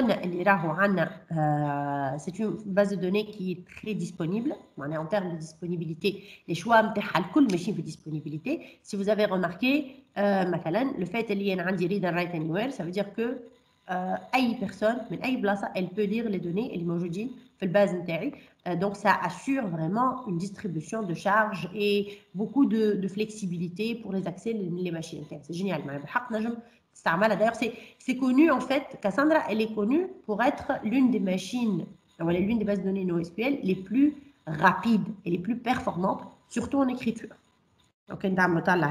C'est une base de données qui est très disponible. En termes de disponibilité, les choix de machine de disponibilité. Si vous avez remarqué, euh, le fait qu'il y ait un read and write anywhere, ça veut dire que euh, أي personne, من أي بلاصة, elle peut lire les données اللي موجودين في الباز نتاعي. Donc ça assure vraiment une distribution de charge et beaucoup de, de flexibilité pour les accès les machines. C'est génial. D'ailleurs, c'est connu en fait, Cassandra, elle est connue pour être l'une des machines, voilà, l'une des bases de données NoSQL les plus rapides et les plus performantes, surtout en écriture. Donc, on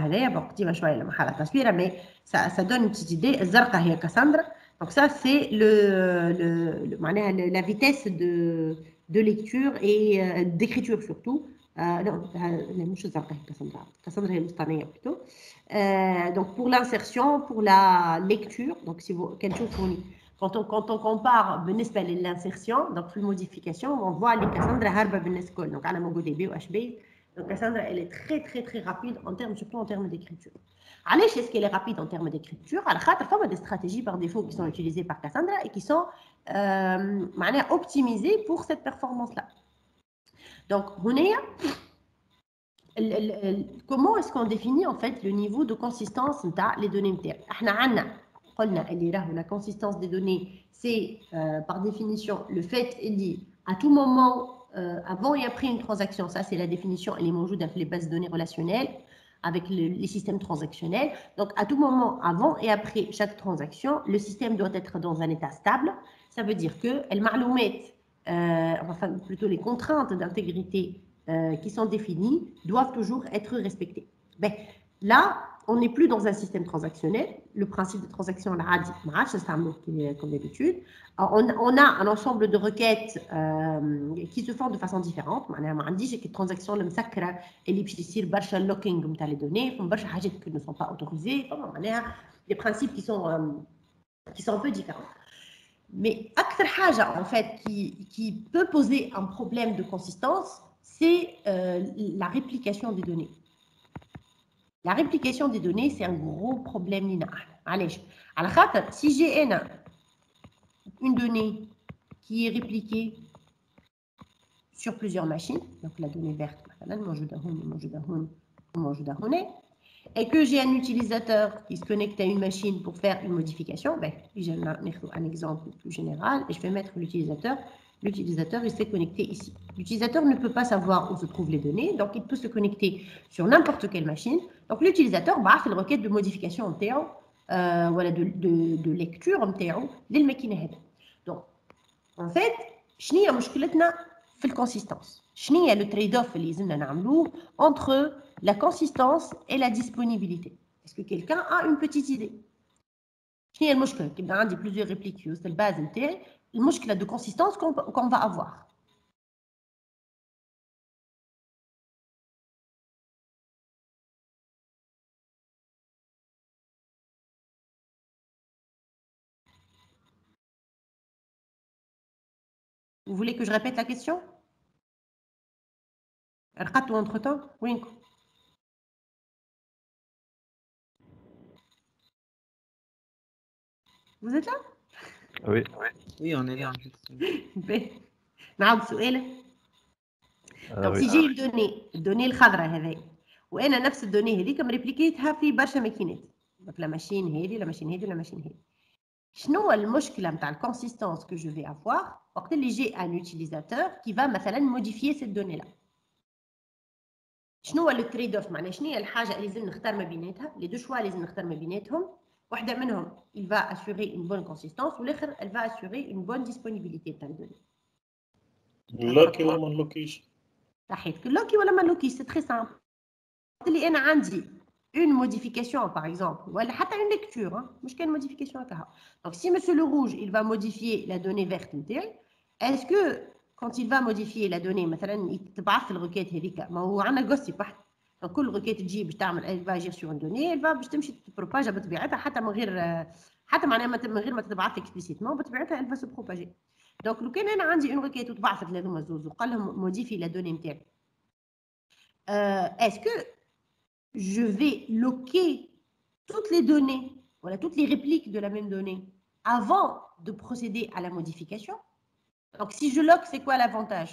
mais ça, ça donne une petite idée. Cassandra. Donc ça, c'est le, le, le, la vitesse de, de lecture et euh, d'écriture surtout. Euh, non, مش الزرقاء Cassandra. Cassandra est l'Istanbul plutôt. Euh, donc pour l'insertion, pour la lecture, donc si vous quelque chose fourni. Quand on quand on compare بالنسبة l'insertion, donc في modification, on voit les Cassandra هاربة بالنسبة كل. Donc على MongoDB ou H base. Donc Cassandra, elle est très très très rapide en termes, surtout en termes d'écriture. علاش est-ce qu'elle est rapide en termes d'écriture? على خاطر فما des stratégies par défaut qui sont utilisées par Cassandra et qui sont euh, معناها optimisées pour cette performance-là. Donc هنايا comment est-ce qu'on définit en fait le niveau de consistance des données نتاعي؟ احنا عندنا قلنا اللي راهو la consistance des données c'est euh, par définition le fait اللي à tout moment euh, avant et après une transaction, ça c'est la définition, elle est موجودة dans les bases de données relationnelles avec le, les systèmes transactionnels. Donc à tout moment avant et après chaque transaction, le système doit être dans un état stable. Ça veut dire que les معلومات euh, enfin plutôt les contraintes d'intégrité Euh, qui sont définis doivent toujours être respectés. Ben, là, on n'est plus dans un système transactionnel. Le principe de transaction, comme d'habitude. On, on a un ensemble de requêtes euh, qui se font de façon différente. On dit que les transactions, le locking les données, qui ne sont pas autorisées. Des principes qui sont, euh, qui sont un peu différents. Mais en fait, qui, qui peut poser un problème de consistance, c'est euh, la réplication des données. La réplication des données, c'est un gros problème. Si j'ai une donnée qui est répliquée sur plusieurs machines, donc la donnée verte, et que j'ai un utilisateur qui se connecte à une machine pour faire une modification, ben, j'ai un exemple plus général et je vais mettre l'utilisateur. L'utilisateur, il s'est connecté ici. L'utilisateur ne peut pas savoir où se trouvent les données, donc il peut se connecter sur n'importe quelle machine. Donc l'utilisateur va faire une requête de modification en théo, euh, voilà, de, de, de lecture en théo, les machines. Donc, en fait, شنو هي مشكلتنا في الكونسيستانس؟ شنو هي le trade-off اللي لازمنا نعملوه entre la consistance et la disponibilité? Est-ce que quelqu'un a une petite idée? شنو هي المشكلة؟ كيبدا عندي plusieurs répliques في وسط الباز نتاعي. المشكلة de consistance qu'on qu'on va avoir. Vous voulez que je répète la question? رقدتوا entre-temps? وينكم؟ Vous êtes là? Oui. Oui, on est là. نعاود سؤالك. Donc si j'ai une donnée, الدوني الخضراء هذه وانا نفس الدوني هذيك مريبليكيتها في برشا ماكينات. دونك لا ماشين هذه لا ماشين هذه لا ماشين هذه. شنو هو المشكله نتاع الكونسيستانس que je vais avoir وقت اللي j'ai un utilisateur qui va مثلا modifier cette donnée là. شنو هو le trade off معناها شنو هي الحاجه اللي لازم نختار ما بيناتها؟ les deux choix اللي لازم نختار ما بيناتهم. واحدة منهم il va assurer une bonne consistance والآخر elle va assurer une bonne disponibilité تاع الدوني. لوكي ولا ما نلوكيش؟ صحيت لوكي ولا ما نلوكيش سي تري سامبل. اللي أنا عندي une modification par exemple ولا حتى une lecture hein, مش كان modification هكاها. Donc si monsieur le rouge il va modifier la donnée verte نتاعي est-ce que quand il va modifier la donnée مثلا تبعث الركات هذيك ما هو عندنا جوسي بحث. Donc كل ركات تجي باش تعمل elle va agir sur une donnée elle va باش تمشي تبروباجا بطبيعتها حتى من غير حتى معناها من غير ما تتبعث اكسبليسيتمون بطبيعتها elle va se propager. Donc لو كان انا عندي اون ركات وتبعثت لهذوما الزوز وقال لهم موديفي لا دوني نتاعي est-ce que je vais loquer toutes les données voilà toutes les répliques de la même donnée avant de procéder à la modification? Donc si je lock c'est quoi l'avantage?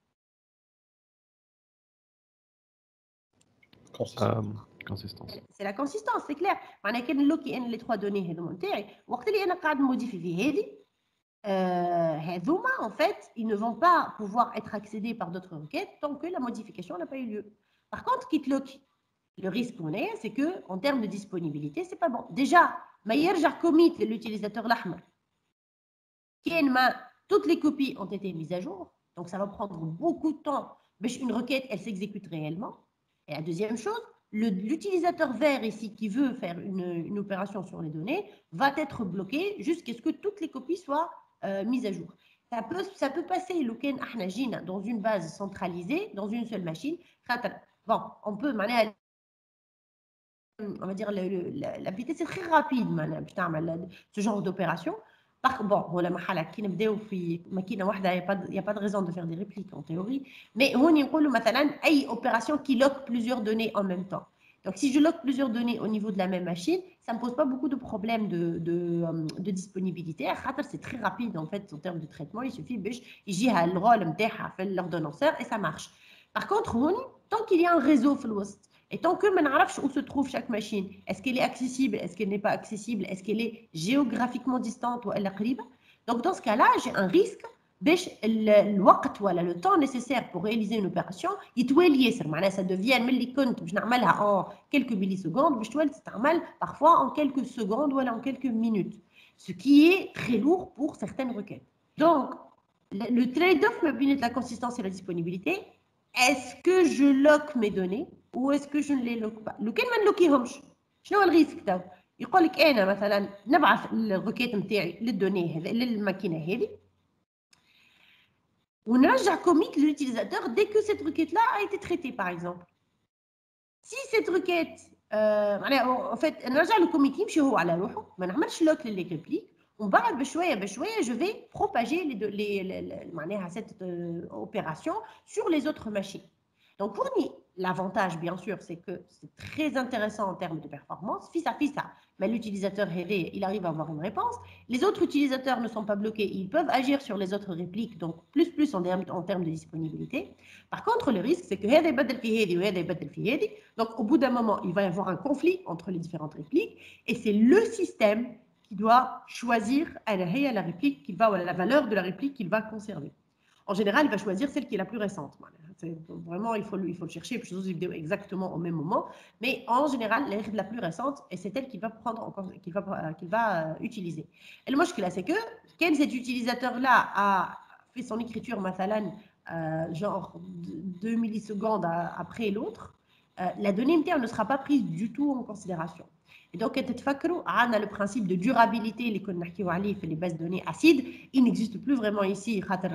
consistance. C'est la consistance, c'est clair. معناها كان نلوكي انا لي trois données هذوما نتاعي وقت اللي انا قاعد نموديفي في هذه هذوما en fait ils ne vont pas pouvoir être accédés par d'autres requêtes tant que la modification n'a pas eu lieu. Par contre qui te lock le risque qu'on a c'est que en termes de disponibilité c'est pas bon. Déjà ما يرجع commit l'utilisateur الأحمر كان ما toutes les copies ont été mises à jour donc ça va prendre beaucoup de temps باش une requête elle s'exécute réellement. Et la deuxième chose, l'utilisateur vert ici qui veut faire une, une opération sur les données va être bloqué jusqu'à ce que toutes les copies soient euh, mises à jour. Ça peut, ça peut passer dans une base centralisée, dans une seule machine. Bon, on peut, on va dire, la vitesse est très rapide, ce genre d'opération. Bon, هو محل كي نبداو في ماكينه واحده il y a pas de raison de faire des répliques en théorie mais هون نقولوا مثلا اي opération qui lock plusieurs données en même temps. Donc si je lock plusieurs données au niveau de la même machine ça me pose pas beaucoup de problèmes de de de disponibilité خاطر c'est très rapide en fait en termes de traitement il suffit باش يجيها الرول نتاعها في l'ordonnanceur et ça marche. Par contre هون tant qu'il y a un réseau في الوسط et tant que ما نعرفش où se trouve chaque machine, est-ce qu'elle est accessible, est-ce qu'elle n'est pas accessible, est-ce qu'elle est géographiquement distante ou elle est قريبة. Donc dans ce cas-là, j'ai un risque باش الوقت ولا le temps nécessaire pour réaliser une opération يتوالي ياسر. معناها ça devient ملي كنت باش نعملها en quelques millisecondes باش تولي تتعمل parfois en quelques secondes ولا en quelques minutes, ce qui est très lourd pour certaines requêtes. Donc le trade-off ما بين la consistance et la disponibilité, est-ce que je lock mes données ou est-ce que je ne les lock pas. لو كان ما نلوكيهمش شنو هو الريسك تاعو؟ يقول لك انا مثلا نبعث الريكيت نتاعي للدوني هذه للماكينه هذه ونرجع commit l'utilisateur dès que cette requête là a été traitée par exemple. Si cette requête euh, en fait نرجع le commit يمشي هو على روحه ما نعملش lock للي réplique ومن بعد بشويه بشويه je vais propager les les معناها cette euh, opération sur les autres machines. Donc pour nous, l'avantage bien sûr c'est que c'est très intéressant en termes de performance. Fissa fissa, mais l'utilisateur il arrive à avoir une réponse. Les autres utilisateurs ne sont pas bloqués, ils peuvent agir sur les autres répliques, donc plus plus en termes en termes de disponibilité. Par contre, le risque c'est que هذا يبدل في هذه وهذا يبدل في هذه. Donc au bout d'un moment, il va y avoir un conflit entre les différentes répliques et c'est le système qui doit choisir la réplique qu'il va ou la valeur de la réplique qu'il va conserver. En général, il va choisir celle qui est la plus récente. Vraiment, il faut, il faut le chercher, puis chose vidéo exactement au même moment. Mais en général, la plus récente, et c'est elle qu'il va prendre, qu'il va, qu'il va utiliser. Et le moche que là, c'est que quand cet utilisateur-là a fait son écriture, mathalan, euh, genre deux millisecondes après l'autre, euh, la donnée interne ne sera pas prise du tout en considération. Et donc, on a le principe de durabilité les bases de données acides, il n'existe plus vraiment ici.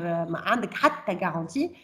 Garantie,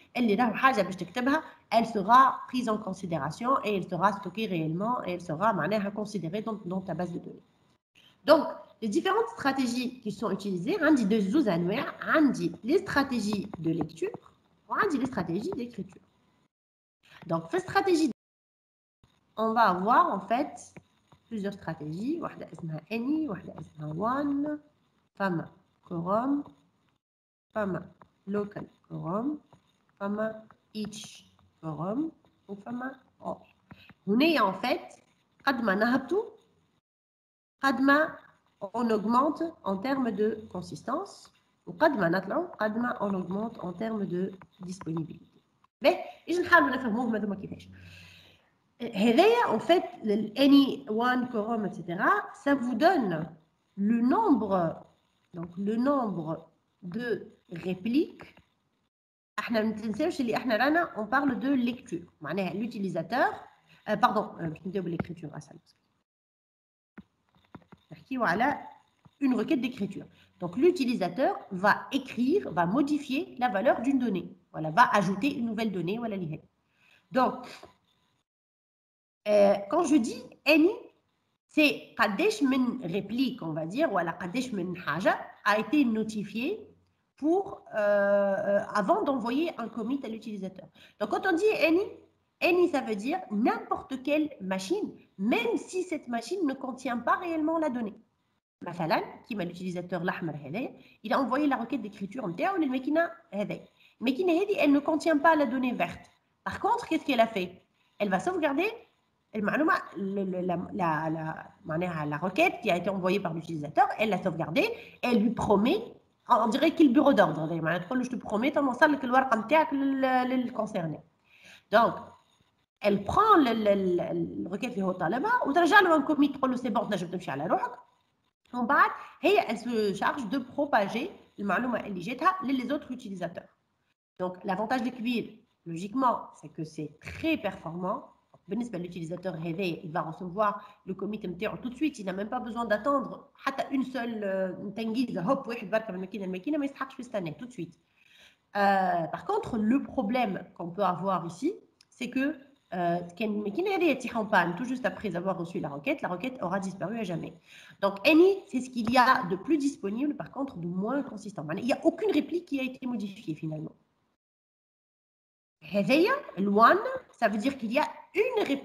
elle sera prise en considération et elle sera stockée réellement et elle sera considérée dans, dans ta base de données. Donc, les différentes stratégies qui sont utilisées, on dit deux annuaires, on dit les stratégies de lecture, on dit les stratégies d'écriture. Donc, cette stratégie, on va avoir en fait plusieurs stratégies. واحدة اسمها any, واحدة اسمها one, فما quorum, فما local quorum, فما each quorum وفما all. هنا en fait قد ما نهبطوا قد ما on augmente en termes de consistance وقد ما نطلعوا قد ما on augmente en termes de disponibilité. باهي ايش نحاولوا نفهموه هذوما كيفاش. En fait, any one quorum, et cetera, ça vous donne le nombre, donc le nombre de répliques. On parle de lecture. L'utilisateur, euh, pardon, je vais l'écriture à ça. Une requête d'écriture. Donc l'utilisateur va écrire, va modifier la valeur d'une donnée. Voilà, va ajouter une nouvelle donnée. Voilà, donc Euh, quand je dis any, c'est قداش من réplique, on va dire, ou قداش من حاجة a été notifié pour euh, euh, avant d'envoyer un commit à l'utilisateur. Donc quand on dit any, any ça veut dire n'importe quelle machine, même si cette machine ne contient pas réellement la donnée. مثلا كيما l'utilisateur الأحمر هذا, il a envoyé la requête d'écriture نتاعو للماكينة هذه. الماكينة هذه elle ne contient pas la donnée verte. Par contre, qu'est-ce qu'elle a fait? Elle va sauvegarder المعلومة la, la, la, la, la requête qui a été envoyée par l'utilisateur, elle l'a sauvegardée et elle lui promet, on dirait qu'il le bureau d'ordre, je te promets, tu vas le الورقة نتاعك للconcerné. Donc, elle prend le requête اللي هو طالبها وترجع له un commit تقول له c'est bon تنجم تمشي على روحك. ومن بعد هي elle se charge de propager المعلومة اللي جاتها les autres utilisateurs. Donc, l'avantage الكبير, logiquement, c'est que c'est très performant. بالنسبه للutilisateur هذا, il va recevoir le commit نتاعو tout de suite, il n'a même pas besoin d'attendre حتى une seule تنجيزه هوب واحد بركه من الماكينه الماكينه ما يستحقش يستنى tout de suite. Euh, par contre, le problème qu'on peut avoir ici, c'est que كان الماكينه هذه تيح en panne tout juste après avoir reçu la requête, la requête aura disparu à jamais. Donc any, c'est ce qu'il y a de plus disponible, par contre de moins consistant. Il n'y a aucune réplique qui a été modifiée finalement. هذايا, le one, ça veut dire qu'il y a une réplique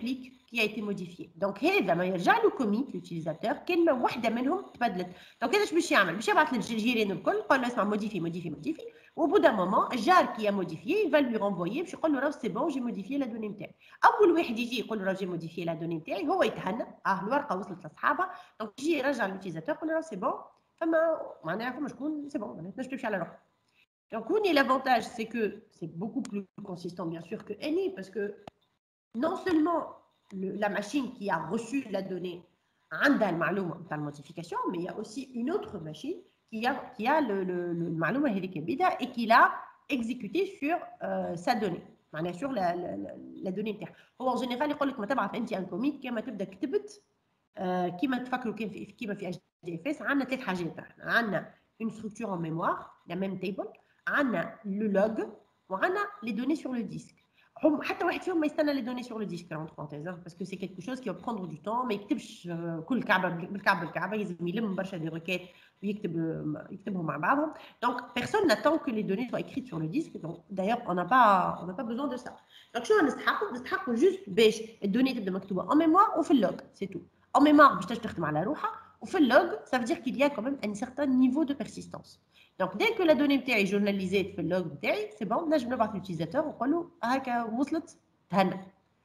qui a été modifié. Donc هذا ما يرجع له commit l'utilisateur كلمه واحده منهم تبدلت. Donc هذا ايش باش يعمل؟ باش يبعث للجيران الكل يقول له اسمع موديفي موديفي موديفي و bout d'un moment الجار qui a modifié il va lui renvoyer باش يقول له راه سي بون جي موديفيي لا دوني نتاعي. اول واحد يجي يقول له راه جي موديفيي لا دوني نتاعي هو يتهنى اه الورقه وصلت لاصحابها دونك يجي يرجع للutilisateur يقول له راه سي بون فما معناها فما شكون سي بون معناها تنجم تمشي على روحك. Donc, l'avantage, c'est que c'est beaucoup plus consistant, bien sûr, que N I, parce que non seulement le, la machine qui a reçu la donnée a la modification, mais il y a aussi une autre machine qui a, qui a le, le, le et qui l'a exécuté sur euh, sa donnée, sur la, la, la, la donnée interne. En général, il faut que tu aies un commit qui m'a كتبت كيما تفكروا كيما في H D F S عندنا ثلاث حاجات. عندنا une structure en mémoire, la même table. On a le log ou on a les données sur le disque. حتى واحد فيهم ما يستنى les données sur le disque entre parenthèses parce que c'est quelque chose qui va prendre du temps ما يكتبش كل كعبه بالكعبه بالكعبه لازم يلم برشا دي requêtes ويكتب يكتبهم مع بعضهم. Donc personne n'attend que les données soient écrites sur le disque. Donc d'ailleurs on n'a pas on n'a pas besoin de ça. Donc شنو نستحقوا نستحقوا juste باش الدوني تبدا مكتوبه en mémoire ou في اللوج c'est tout. En mémoire باش تخدم على روحها وفي اللوج ça veut dire qu'il y a quand même un certain niveau de persistance. Donc, dès que la donnée est journalisée في اللوج بتاعي c'est bon نجم نبعث l'utilisateur ونقول له هكا وصلت تهنى.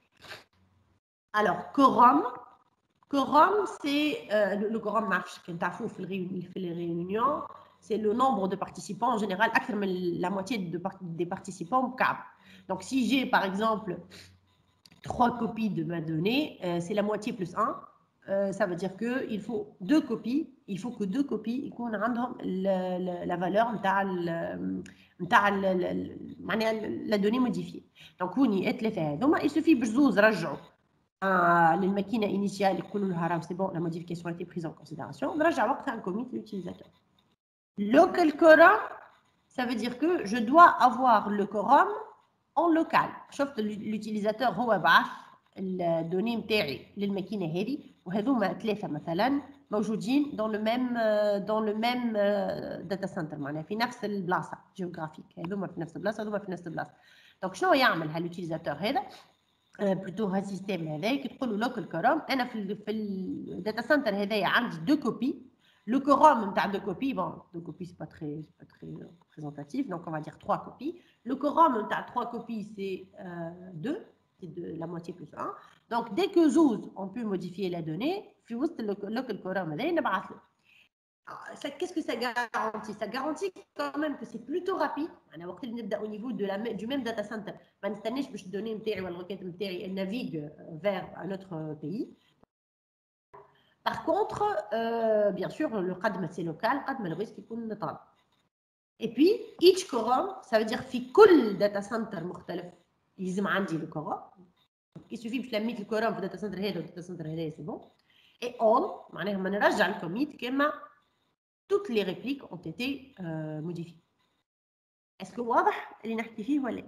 Alors quorum quorum c'est euh, le, le quorum marche كنت تعرفوه في الريونيون في les réunions c'est le nombre de participants en général أكثر من la moitié de, des participants بكعب. Donc si j'ai par exemple trois copies de ma donnée euh, c'est la moitié plus un. Euh, ça veut dire qu'il faut deux copies, il faut que deux copies يكون عندهم la valeur نتاع نتاع la donnée modifiée. Donc هوني الثلاثة هذوما il suffit باش زوز رجعوا للماكينة initiale يقولوا لها راه c'est bon la modification a été prise en considération نرجع وقتها un commit l'utilisateur. Local quorum ça veut dire que je dois avoir le quorum en local. شفت l'utilisateur هو بعث الدوني نتاعي للماكينه هذه وهذوما ثلاثه مثلا موجودين dans le même dans le même data center معناها في نفس البلاصه جيوغرافيك هذوما في نفس البلاصه هذوما في نفس البلاصه. دونك شنو يعمل هاليوتيليزاتور هذا بلوتو هالسيستم هذا كي تقول له لوكال كوروم انا في في الداتا سنتر هذايا عندي دو كوبي. Le quorum نتاع دو كوبي bon دو كوبي c'est pas très c'est pas très représentatif donc on va dire trois copies. Le quorum نتاع trois copies c'est deux de la moitié plus un. Donc, dès que Zouz, on peut modifier la donnée, puis vous, le local quorum, qu'est-ce que ça garantit? Ça garantit quand même que c'est plutôt rapide. Au niveau de la, du même data center, je donner une requête, elle navigue vers un autre pays. Par contre, euh, bien sûr, le qadm c'est local, qadm le risque يكون طالب. Et puis, each quorum, ça veut dire في كل data center مختلف. لازم عندي لو كوروم il suffit باش لميت الكوروم في الداتا سنتر هذا والداتا سنتر هذا سي بون et all معناها ما نرجع الكوميت كما toutes les répliques ont été euh, modifiées. Est-ce que واضح اللي نحكي فيه ولا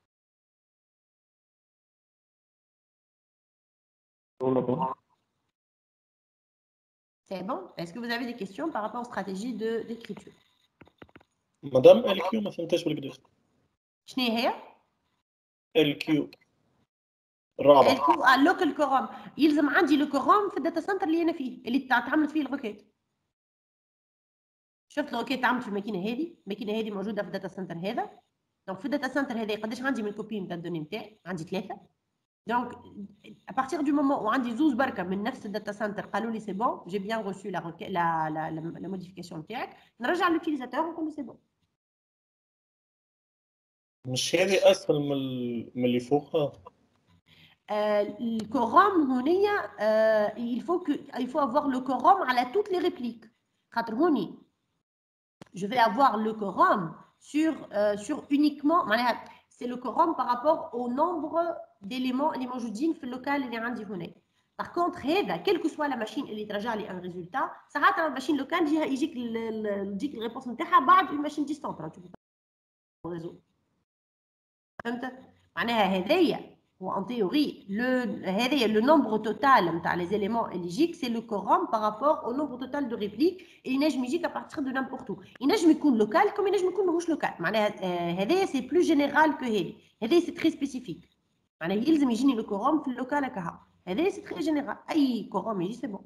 c'est bon? Est-ce que vous avez des questions par rapport aux stratégies de d'écriture? مدام الكيو ما فهمتش بالكدا شنو هي؟ الكيو الرابع الكيو اللوكال كوروم يلزم عندي لو كوروم في الداتا سنتر اللي انا فيه اللي تعملت فيه الروكيت. شفت الروكيت تعملت في الماكينه هذه الماكينه هذه موجوده في الداتا سنتر هذا. دونك في الداتا سنتر هذا قداش عندي من كوبي نتاع الدوني نتاعي؟ عندي ثلاثه. دونك ابارتيغ دو مومون وعندي زوز بركه من نفس الداتا سنتر قالوا لي سي بون جي بيان روسو لا لا لا لا موديفيكاسيون نتاعك نرجع للوتيليزاتور ونقول له سي بون. مش هذه اسهل من من اللي فوقها؟ le quorum هونية il faut que il faut avoir le quorum على toutes les répliques. خاطر هوني je vais avoir le quorum sur euh, sur uniquement معناها c'est le quorum par rapport au nombre d'éléments اللي موجودين في اللوكال اللي عندي هنا. Par contre هذا quelle que soit la machine اللي ترجع لي un résultat ساعات الماشين لوكال يجيها يجيك يجيك الريبونس نتاعها بعد une machine distante réseau. فهمت؟ معناها هذايا en théorie le هذايا le nombre total نتاع les éléments اللي يجيك c'est le quorum par rapport au nombre total de répliques اللي ينجم يجيك à partir de n'importe où. ينجم يكون لوكال كما ينجم يكون ماهوش لوكال. معناها هذايا c'est plus général que هذه. هذايا c'est très spécifique. معناها يلزم يجيني le quorum في اللوكال هكا. C'est très général. Aïe, Coran, mais c'est bon.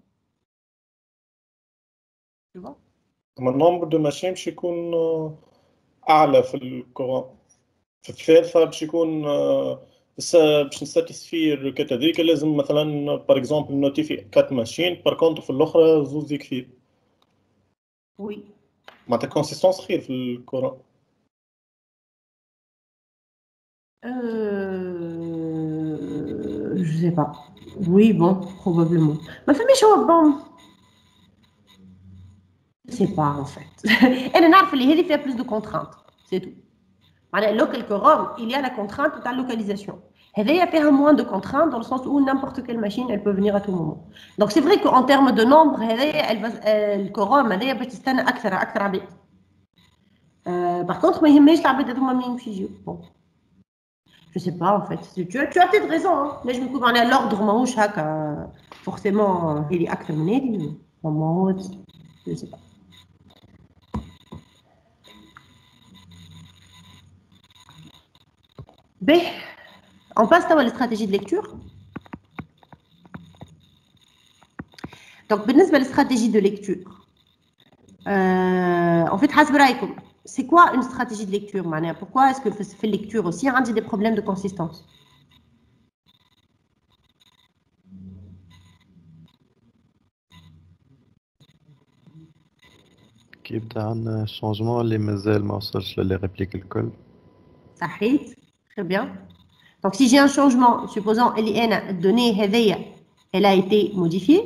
Tu vois? Le nombre de machines باش يكون أعلى في القرآن. في الثالثة باش يكون باش نساتيسفير كات هذيك لازم مثلا باغ اكزومبل نوتيفي أربعة ماشين بار كونتر في الأخرى زوز يكفي. وي. معناتها كونسيستونس خير في القرآن. Euh, je sais pas. Oui, bon, probablement. Ma famille, je suis bon. Je sais pas, en fait. Et le narf, il fait plus de contraintes. C'est tout. Le local quorum, il y a la contrainte de la localisation. Il y a moins de contraintes dans le sens où n'importe quelle machine, elle peut venir à tout moment. Donc, c'est vrai qu'en termes de nombre, le quorum, il y a plus de Par contre, il y a plus de Bon. Je sais pas en fait. Tu as, tu as peut-être raison. Hein. Mais je me coupe à l'ordre, manouche, forcément, il est acte mené. Je sais pas. B. On passe à la stratégie de lecture. Donc, بالنسبة stratégie de lecture. Euh, en fait, hasbaraïkoum. C'est quoi une stratégie de lecture, Mania? Pourquoi est-ce que je fais lecture aussi? On a des problèmes de consistance. كيبدا عندنا changement اللي مازال ما وصلش للي réplique الكل. صحيت. Très bien. Donc si j'ai un changement, supposons la donnée هذيا elle a été modifiée.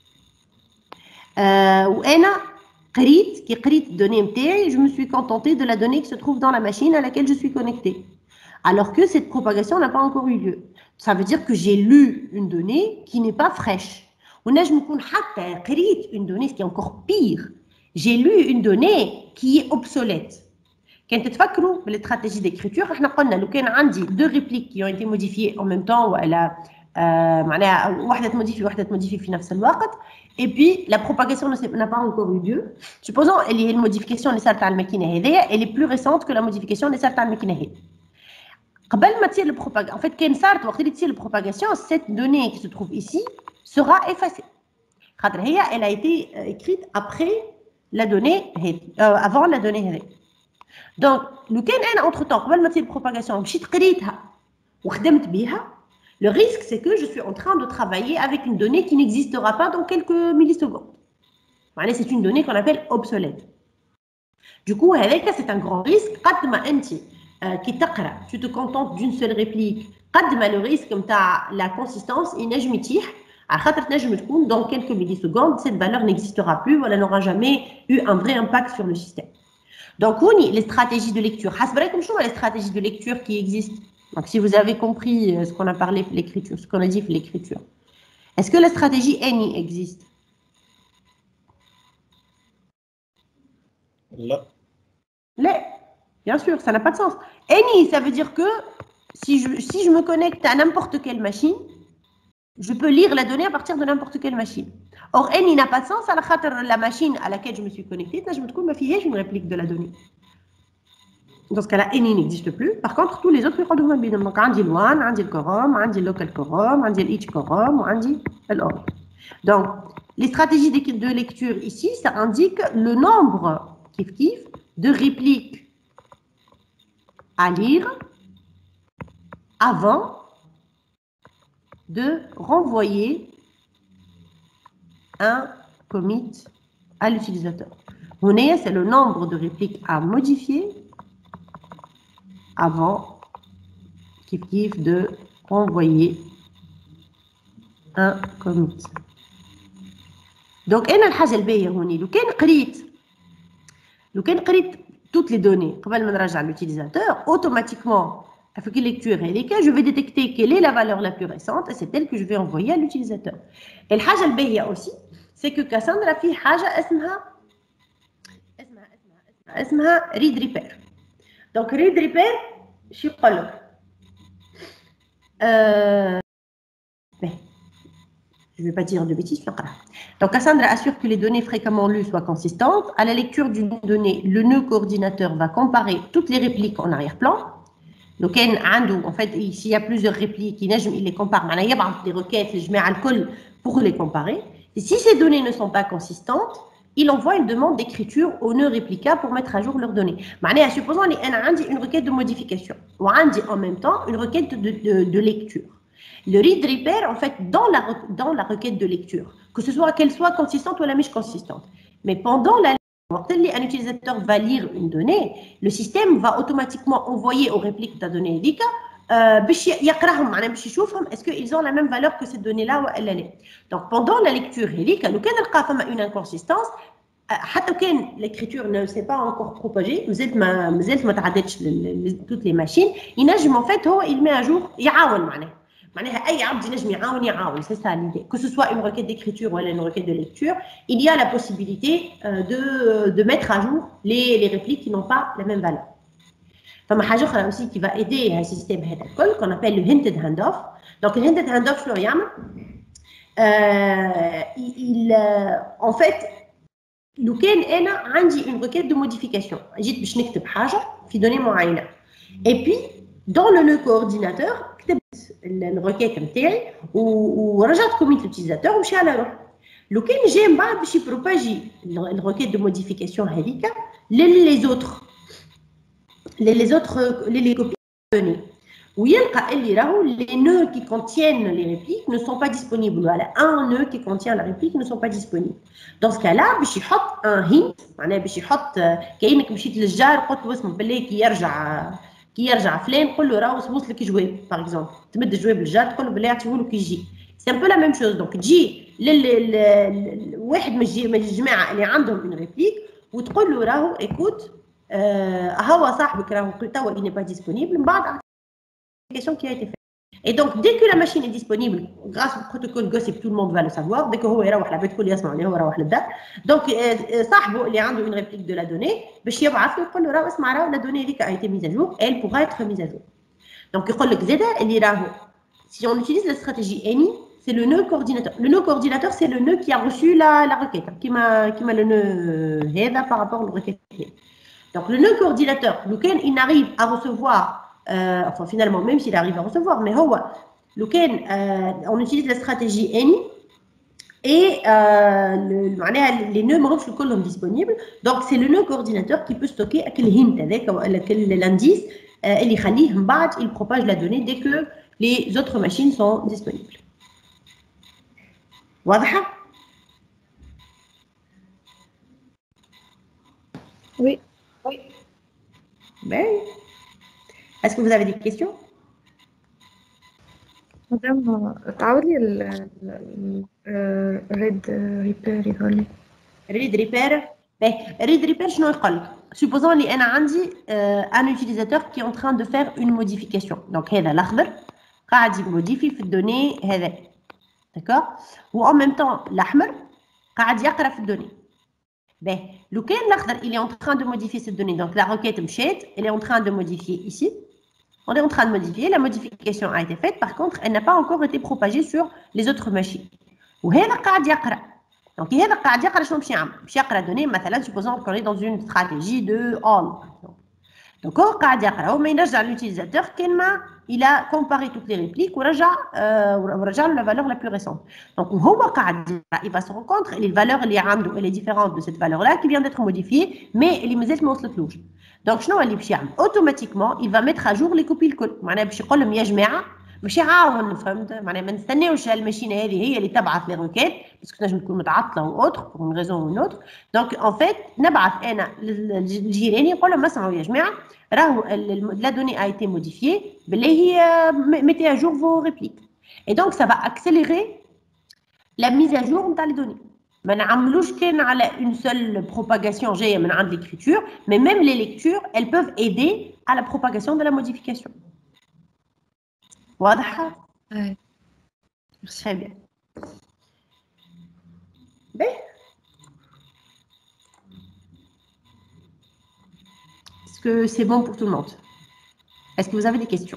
Euh, وأنا قريت كي قريت الدوني نتاعي je me suis contentée de la donnée qui se trouve dans la machine à laquelle je suis connectée. Alors que cette propagation n'a pas encore eu lieu. Ça veut dire que j'ai lu une donnée qui n'est pas fraîche. ونجم نكون حتى قريت une donnée, ce qui est encore pire. J'ai lu une donnée qui est obsolète. كان تتفكروا بالستراتيجي d'écriture احنا قلنا لو كان عندي deux répliques qui ont été modifiées en même temps ولا آه معناها واحدة تموديفي واحدة تموديفي في نفس الوقت et puis la propagation n'a pas encore eu lieu. Supposons elle est une modification اللي صارت على الماكينة هذيا elle est plus récente que la modification اللي صارت على الماكينة هذه. قبل ما تصير البروباغاسيون en fait كان صارت وقت اللي تصير البروباغاسيون cette donnée qui se trouve ici sera effacée. خاطر هي elle a été écrite après la donnée euh, avant la donnée هذه. Donc, لو كان أنا entre temps قبل ما تصير البروباغاسيون مشيت قريتها وخدمت بها, le risque c'est que je suis en train de travailler avec une donnée qui n'existera pas dans quelques millisecondes. معناها c'est une donnée qu'on appelle obsolète. Du coup, هذاك c'est un grand risque. قد ما أنت كي تقرأ tu te contentes d'une seule réplique, قد ما le risque نتاع la consistance ينجم يتيح على خاطر تنجم تكون dans quelques millisecondes cette valeur n'existera plus ولا n'aura jamais eu un vrai impact sur le système. Donc, les stratégies de lecture. Les stratégies de lecture qui existent. Donc, si vous avez compris ce qu'on a parlé de l'écriture, ce qu'on a dit de l'écriture, est-ce que la stratégie N I existe? Là. Là. Bien sûr, ça n'a pas de sens. N I, ça veut dire que si je, si je me connecte à n'importe quelle machine, je peux lire la donnée à partir de n'importe quelle machine. Or, N I n'a pas de sens à la machine à laquelle je me suis connectée. Je me trouve ma fille une réplique de la donnée. Dans ce cas-là, N I n'existe plus. Par contre, tous les autres, ils ont bien. Donc, on dit le one, on dit le quorum, on dit le local quorum, on dit each quorum, on dit l'ordre. Donc, les stratégies de lecture ici, ça indique le nombre, kif kif, de répliques à lire avant de renvoyer un commit à l'utilisateur. Monnaie, c'est le nombre de répliques à modifier avant kif kif de renvoyer un commit. Donc, أنا الحاجة الباهية هوني لو كان قريت لو كان قريت toutes les données قبل ما نرجع l'utilisateur, automatiquement avec une lecture هذيك je vais détecter quelle est la valeur la plus récente et c'est elle que je vais envoyer à l'utilisateur. Et الحاجة الباهية aussi c'est que Cassandra في حاجة اسمها اسمها اسمها اسمها read repair. Donc read repair شو يقول لك؟ Euh, mais, je ne vais pas dire de bêtises, donc Cassandra assure que les données fréquemment lues soient consistantes. À la lecture d'une donnée, le nœud coordinateur va comparer toutes les répliques en arrière-plan. لو كان عنده en fait s'il y a plusieurs répliques ينجم il les compare معناها يبعث des requêtes للجماعه الكل pour les comparer. Et si ces données ne sont pas consistantes, il envoie une demande d'écriture au nœud réplica pour mettre à jour leurs données. معناها supposons que انا عندي une requête de modification وعندي en même temps une requête de, de, de lecture. Le read repair en fait dans la dans la requête de lecture, que ce soit qu'elle soit consistante ou la mèche consistante. Mais pendant la quand un utilisateur va lire une donnée, le système va automatiquement envoyer aux répliques de la donnée ديك باش يقراهم معناها باش يشوفهم est-ce qu'ils ont la même valeur que cette donnée là ولا لا. Donc pendant la lecture هذيك لو كان لقى فما une inconsistance حتى كان l'écriture ne s'est pas encore propagée مازالت ما مازالت ما تعدتش toutes les machines ينجم en fait هو il met à jour يعاون معناها معناها اي عبد ينجم يعاون يعاون c'est ça l'idée que ce soit une requête d'écriture ou une requête de lecture il y a la possibilité de de mettre à jour les les répliques qui n'ont pas la même valeur. فما حاجه اخرى aussi qui va aider هذا السيستم هذا الكل qu'on appelle le hinted handoff. Donc le hinted handoff شنو يعمل il en fait لو كان انا عندي une requête de modification جيت باش نكتب حاجه في دوني معينه et puis dans le nœud coordinateur كتبت الريكيت نتاعي ورجعت كوميت لوتيزاتور ومشي على روح. لو كان جا من بعد باش يبروباجي الريكيت دو موديفيكاسيون هذيك لي زوتر لي زوتر لي كوبي دوني ويلقى اللي راهو les nœuds qui contiennent les répliques ne sont pas disponibles. Voilà, un nœud qui contient la réplique ne sont pas disponibles. Dans ce cas-là باش يحط un hint معناها باش يحط كأنك مشيت للجار قلت له اسمه بالله كي يرجع كي يرجع فلان قول له راه وصل لك جواب باغ اكزومبل تمد الجواب للجار تقول له بالله اعطيه له كي يجي سي ان بو لا ميم شوز. دونك تجي لواحد من الجماعه اللي عندهم اون ريبليك وتقول له راهو ايكوت هو صاحبك راهو توا il n'est pas disponible من بعد question qui a été faite. Et donc dès que la machine est disponible grâce au protocole gossip tout le monde va le savoir dès que هو يروح العباد الكل يسمعوا اللي هو روح للدار. دونك صاحبه اللي عنده une réplique de la donnée باش يبعث له يقول له راه اسمع راه la donnée هذيك a été mise à jour elle pourra être mise à jour. Donc يقول لك زاده اللي راهو si on utilise la stratégie Any c'est le nœud coordinateur. Le nœud coordinateur c'est le nœud qui a reçu la la requête كيما كيما le nœud هذا par rapport au requête. Donc le nœud coordinateur lequel il arrive à recevoir Euh, enfin finalement même s'il arrive à recevoir mais هو لو كان euh, on utilise la stratégie Any et euh, معناها les nœuds ماهمش كلهم disponibles donc c'est le nœud coordinateur qui peut stocker كل hint هذاك ولا كل l'indice euh, اللي يخليه من بعد il propage la donnée dès que les autres machines sont disponibles. واضحة؟ Oui. Oui. Ben. Est-ce que vous avez des questions? مدام تعاود لي الريد ريبير يقول لي ريد ريبير ريد ريبير شنو يقول لك؟ supposons اللي انا عندي un utilisateur qui est en train de faire une modification. Donc هذا الاخضر قاعد يموديفي في الدوني هذا داكور و en même temps الاحمر قاعد يقرا في الدوني. Ben, le cas l'akhdar, il est en train de modifier cette donnée. Donc la requête mchet, elle est en train de modifier ici. On est en train de modifier. La modification a été faite. Par contre, elle n'a pas encore été propagée sur les autres machines. Ou هذا قاعد يقرا. Donc هذا قاعد يقرا شنو باش يعمل؟ باش يقرا دوني مثلا supposons qu'on est dans une stratégie de all. Donc هو قاعد يقرا هو ما يرجع للutilisateur كان ما il a comparé toutes les répliques ورجع ورجع له la valeur la plus récente. Donc هو قاعد il va se rendre compte les valeurs اللي عنده elle est différente de cette valeur là qui vient d'être modifiée mais اللي مازالت ما وصلتلوش. Donc شنو اللي باش يعمل؟ automatiquement il va mettre à jour les copies الكل معناها باش يقول لهم يا جماعه باش يعاون فهمت معناها ما نستناوش هالماشينه هذه هي اللي تبعث لي روكيت باسكو تنجم تكون متعطله و اوتر بور اون ريزون او نوتر. دونك ان فيت نبعث انا للجيراني نقول لهم اسمعوا يا جماعه راهو لا دوني ا ايتي موديفيي باللي هي ميتي ا جور فو ريبليك اي دونك سا فا اكسيليري لا ميز ا جور نتاع لي دوني. ما نعملوش كان على اون سول بروباغاسيون جايه من عند ليكريتور مي ميم لي ليكتور elles peuvent aider à la propagation de la modification. واضحة؟ اي Très bien. Ben. Est-ce que c'est bon pour tout le monde? Est-ce que vous avez des questions?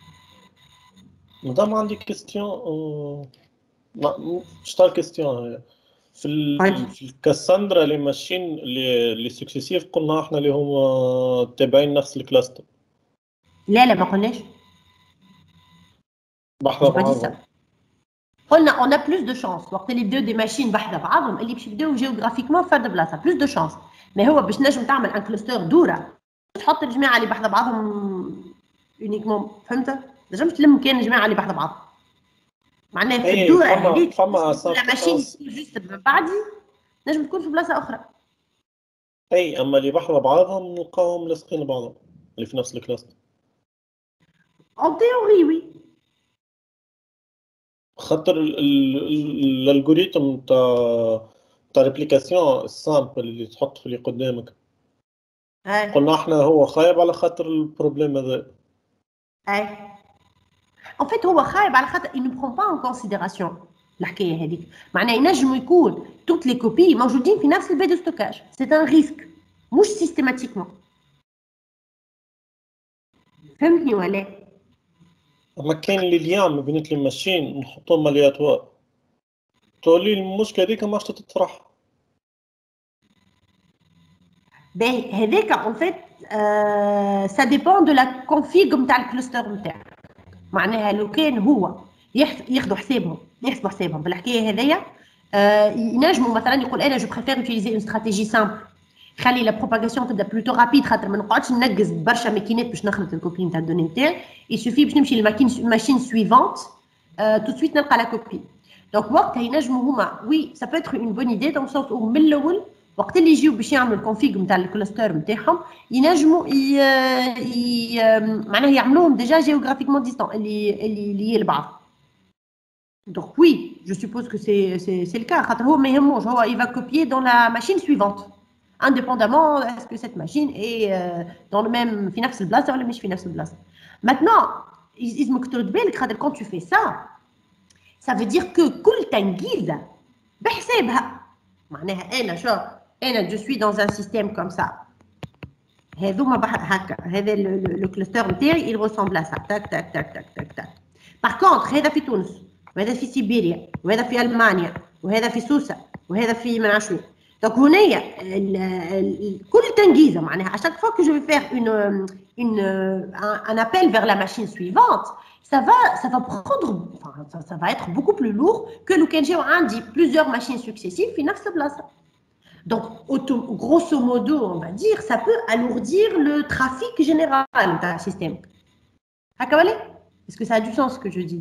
مدام عندي كيستيون لا مش تاع كيستيون في ال... في الكاساندرا اللي ماشيين اللي اللي سكسيسيف قلنا احنا اللي هما تابعين نفس الكلاستر لا لا ما قلناش. بحث بعضهم. قلنا on a plus de chance وقت اللي يبداو دي ماشين بحذا بعضهم اللي باش يبداو جيوغرافيكمون فرد بلاصه بلوس دو شانس. ما هو باش نجم تعمل ان كلستر دوره تحط الجماعه اللي بحذا بعضهم يونيكمون فهمت؟ نجمش تلم كان الجماعه اللي بحذا بعض. معناها في الدوره هذيك فما فما ماشين جوست من بعدي نجم تكون في بلاصه اخرى. اي اما اللي بحذا بعضهم نلقاهم لاصقين بعضهم اللي في نفس الكلاستر. اون تيوري وي. خاطر الالغوريثم تاع تاع الابليكاسيون السامبل اللي تحط في اللي قدامك اي قلنا احنا هو خايب على خاطر البروبليم هذا. اي ان فيت هو خايب على خاطر il ne prend pas en considération الحكايه هذيك. معناها ينجم يكون توت لي كوبي موجودين في نفس البي دو ستوكاج. سي ان ريسك مش سيستيماتيكمون. فهمتني ولا؟ اما كاين اللي ليام ما بين لي ماشين نحطهم الياتوار تولي المشكله هذيك ما عادش تطرح. باهي هذاك ان فيت سا ديبون دو لا كونفيغ نتاع الكلستر نتاعك. معناها لو كان هو ياخذوا حسابهم يحسبوا حسابهم بالحكايه هذيا آه ينجموا مثلا يقول انا جو بريفير يوتيليزي اون استراتيجي سامبل خلي لا بروباغاسيون تبدا بلوتو رابيد خاطر ما نقعدش ننقز برشا ماكينات باش نخلط الكوبي نتاع الدوني نتاعي. يسوفي باش نمشي للماكين ماشين سويفونت تو سويت نلقى لا كوبي. دونك وقتها ينجموا هما وي سا بو اتر اون بون ايدي دونك سونس او من الاول وقت اللي يجيو باش يعملوا الكونفيغ نتاع الكلاستر نتاعهم ينجموا معناها يعملوهم ديجا جيوغرافيكمون ديستون اللي اللي لي لبعض. دونك وي جو سوبوز كو سي سي سي الكا خاطر هو ما يهموش هو يفا كوبيي دون لا ماشين سويفونت indépendamment est-ce que cette machine est euh, dans le même في نفس البلاصه ولا مش في نفس البلاصه. Maintenant يلزمك ترد بالك خاطر quand tu fais ça ça veut dire que كل تنجيزه بحسابها. معناها انا شو انا جو سوي dans un système comme ça هذوما هكا هذا لو كلستر نتاعي il ressemble à ça تاك تاك تاك تاك تاك تاك. par contre هذا في تونس وهذا في سيبيريا وهذا في المانيا وهذا في سوسه وهذا في ما نعرفش. Donc, هنايا كل تنجيزه معناها à chaque fois que je vais faire une, une, un, un appel vers la machine suivante, ça va, ça va prendre, enfin, ça, ça va être beaucoup plus lourd que لو كان جاو عندي plusieurs machines successives في نفس البلاصه. Donc, auto, grosso modo, on va dire, ça peut alourdir le trafic général d'un système. هكا ولا؟ Est-ce que ça a du sens ce que je dis?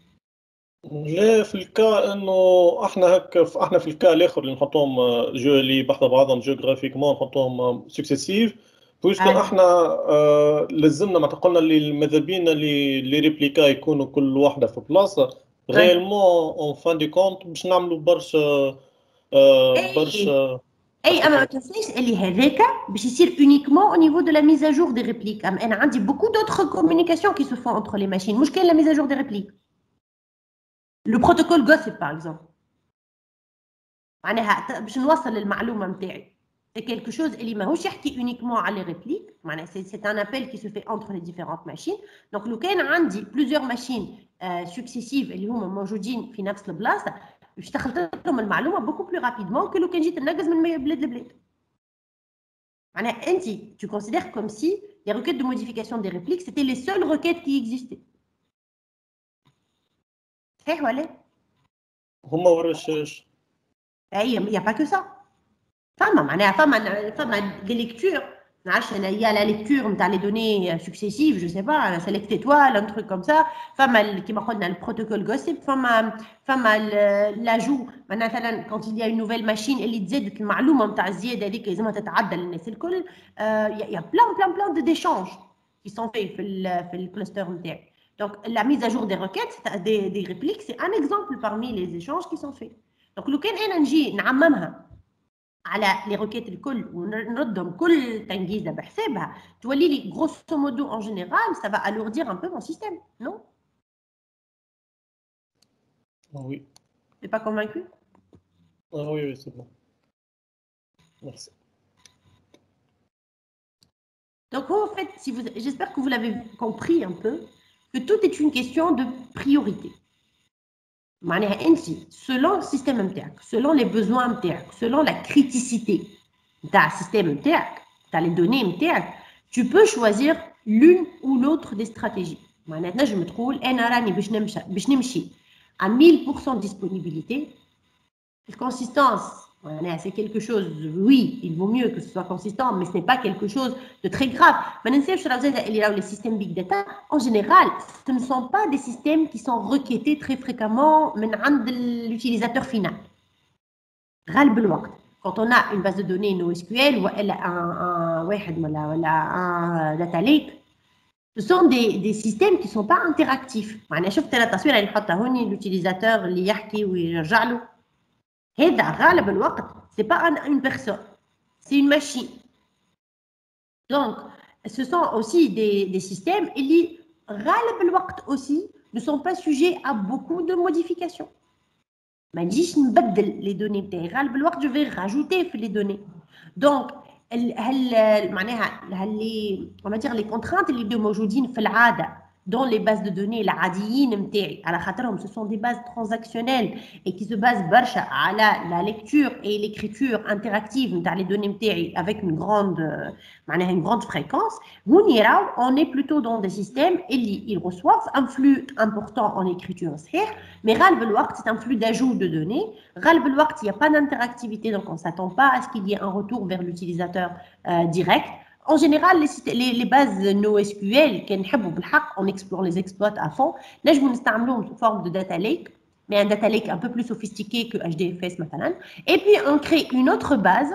لا في الكا انه احنا هكا احنا في الكا الاخر اللي نحطوهم جو اللي بحث بعضهم جيوغرافيكمون نحطوهم سكسيسيف بويسكو آه. احنا آه لازمنا ما تقولنا اللي ماذا بينا اللي لي ريبليكا يكونوا كل واحده في بلاصه ريالمون اون فان دي كونت باش نعملوا برشا آه برشا. اي اما ما تنساش اللي هذاك باش يصير uniquement au niveau de la mise à jour des répliques. انا عندي beaucoup d'autres communications qui se font entre les machines مش كاين la mise à jour des répliques. Le protocole gossip par exemple. معناها باش نوصل المعلومه نتاعي c'est quelque chose اللي ماهوش يحكي uniquement على les répliques. معناها c'est un appel qui se fait entre les différentes machines. donc لو كان عندي plusieurs machines euh, successives اللي هما موجودين في نفس البلاصه باش تخلط لهم المعلومه beaucoup plus rapidement que لو كان جيت ننقز من بلاد لبلاد. معناها انت tu considères comme si les requêtes de modification des répliques c'était les seules requêtes qui existaient. صحيح ولا؟ هما ورشاش. اي يا با كو سا. فما معناها فما فما دي ليكتور نعرفش انا يا لا ليكتور نتاع لي دوني سكسيسيف جو سي با انا سيليكت ايتوال ان تروك كوم سا. فما كيما قلنا البروتوكول غوسيب فما فما لاجو مثلا كونت il y a une nouvelle machine اللي تزادت المعلومه نتاع الزياده هذيك لازمها تتعدل للناس الكل. يا بلان بلان بلان دو ديشانج كي سون في في الكلستر نتاعي. Donc, la mise à jour des requêtes, des, des répliques, c'est un exemple parmi les échanges qui sont faits. Donc, لو كان أنا نجي نعممها على les requêtes الكل ونردهم كل تنجيزة بحسابها تولي لي grosso modo en général, ça va alourdir un peu mon système, non? Oui. T'es pas convaincu? Ah oui, oui, c'est bon. Merci. Donc, en fait, si vous, j'espère que vous l'avez compris un peu, que tout est une question de priorité. معناها انت selon le système نتاعك selon les besoins نتاعك selon la criticité نتاع السيستم نتاعك نتاع les données نتاعك tu peux choisir l'une ou l'autre des stratégies. Maintenant, je me trouve, à mille pour cent de disponibilité. La consistance, c'est quelque chose, oui, il vaut mieux que ce soit consistant, mais ce n'est pas quelque chose de très grave. Les systèmes Big Data, en général, ce ne sont pas des systèmes qui sont requêtés très fréquemment de l'utilisateur final. Quand on a une base de données NoSQL ou un, un, un, un data lake, ce sont des, des systèmes qui ne sont pas interactifs. L'utilisateur qui يحكي ويرجع له هذا غالب الوقت c'est pas une personne, c'est une machine. Donc, ce sont aussi des, des systèmes qui غالب الوقت aussi ne sont pas sujets à beaucoup de modifications. ما نجيش نبدل les données بتاعي غالب الوقت je vais rajouter les données. Donc هل معناها هل on va dire les contraintes اللي يبداو موجودين في العاده dans les bases de données العاديين نتاعي على خاطرهم ce sont des bases transactionnelles et qui se basent برشا على la lecture et l'écriture interactive نتاع les données نتاعي avec une grande معناها une grande fréquence هوني راهو on est plutôt dans des systèmes اللي ils reçoivent un flux important en écriture صحيح mais غالب الوقت c'est un flux d'ajout de données غالب الوقت il n'y a pas d'interactivité donc on ne s'attend pas à ce qu'il y ait un retour vers l'utilisateur euh, direct. En général, les, les, les bases NoSQL, on explore les exploits à fond. Là, je vous l'utilise sous forme de data lake, mais un data lake un peu plus sophistiqué que H D F S, مثلا. Et puis, on crée une autre base.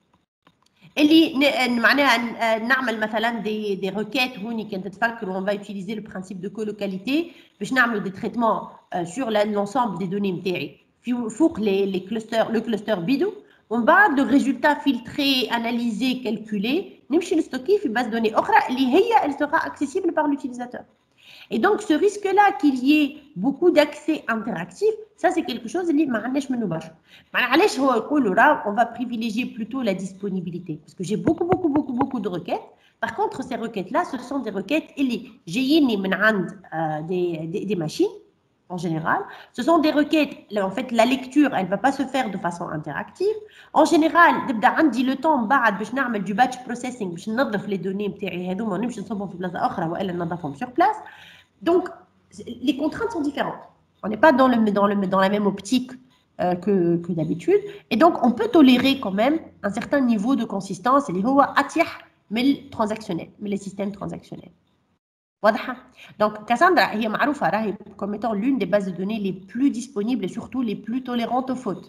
اللي معناها نعمل مثلا des, des requêtes هوني كنت تفكروا on va utiliser le principe de colocalité باش نعملوا des traitements sur l'ensemble des données نتاعي فوق les, les clusters, le cluster bidou. On va de résultats filtrés, analysés, calculés, نمشي نستوكيه في base de données أخرى اللي هي elle sera accessible par l'utilisateur. Et donc ce risque-là qu'il y ait beaucoup d'accès interactif, ça c'est quelque chose اللي ما عندناش منه برشا. معناها علاش هو يقولوا راه on va privilégier plutôt la disponibilité parce que j'ai beaucoup beaucoup beaucoup beaucoup de requêtes. Par contre ces requêtes-là ce sont des requêtes اللي جاييني من عند des, des, des machines. En général, ce sont des requêtes. En fait, la lecture, elle ne va pas se faire de façon interactive. En général, عندي le temps بعد باش نعمل du batch processing باش ننظف les données نتاعي هذوما ونمشي نصبهم في بلاصه اخرى والا ننظفهم sur place. Donc, les contraintes sont différentes. On n'est pas dans le dans le dans la même optique euh, que que d'habitude. Et donc, on peut tolérer quand même un certain niveau de consistance اللي هو أتيح من الترانزاكشنال, من les systèmes transactionnels. واضحة. Donc Cassandra هي معروفة راهي comme étant l'une des bases de données les plus disponibles et surtout les plus tolérantes aux fautes.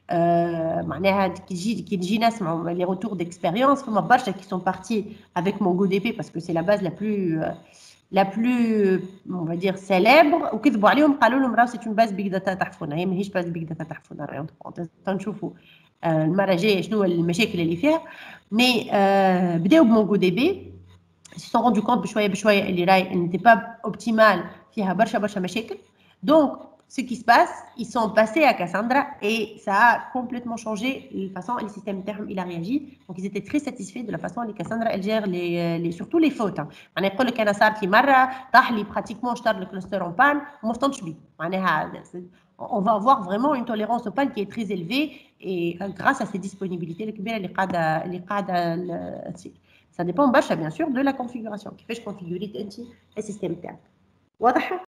معناها كي تجي كي نجي نسمعوا les retours d'expérience فما برشا qui sont partis avec MongoDB parce que c'est la base la plus la plus on va dire célèbre وكذبوا عليهم قالوا لهم راه c'est une base big data تحفونه هي ماهيش base big data تحفونه راهي تنشوفوا المرة الجاية شنو المشاكل اللي فيها مي بداوا بMongoDB. Ils se sont rendus compte بشويه بشويه اللي راهي n'était pas optimal فيها برشا برشا مشاكل. Donc ce qui se passe, ils sont passés à Cassandra et ça a complètement changé la façon dont le système terme il a réagi. Donc ils étaient très satisfaits de la façon dont Cassandra elle gère les, les surtout les fautes. On a يقول لك انا صار لي مره طاح لي pratiquement شطر le cluster en panne وما فطنتش بيه. معناها on va avoir vraiment une tolérance au panne qui est très élevée et grâce à ces disponibilités الكبيره اللي قاعده اللي قاعده تصير. Ça dépend برشا bien sûr de la configuration. كيفاش configurer انت السيستم تاعك. واضح؟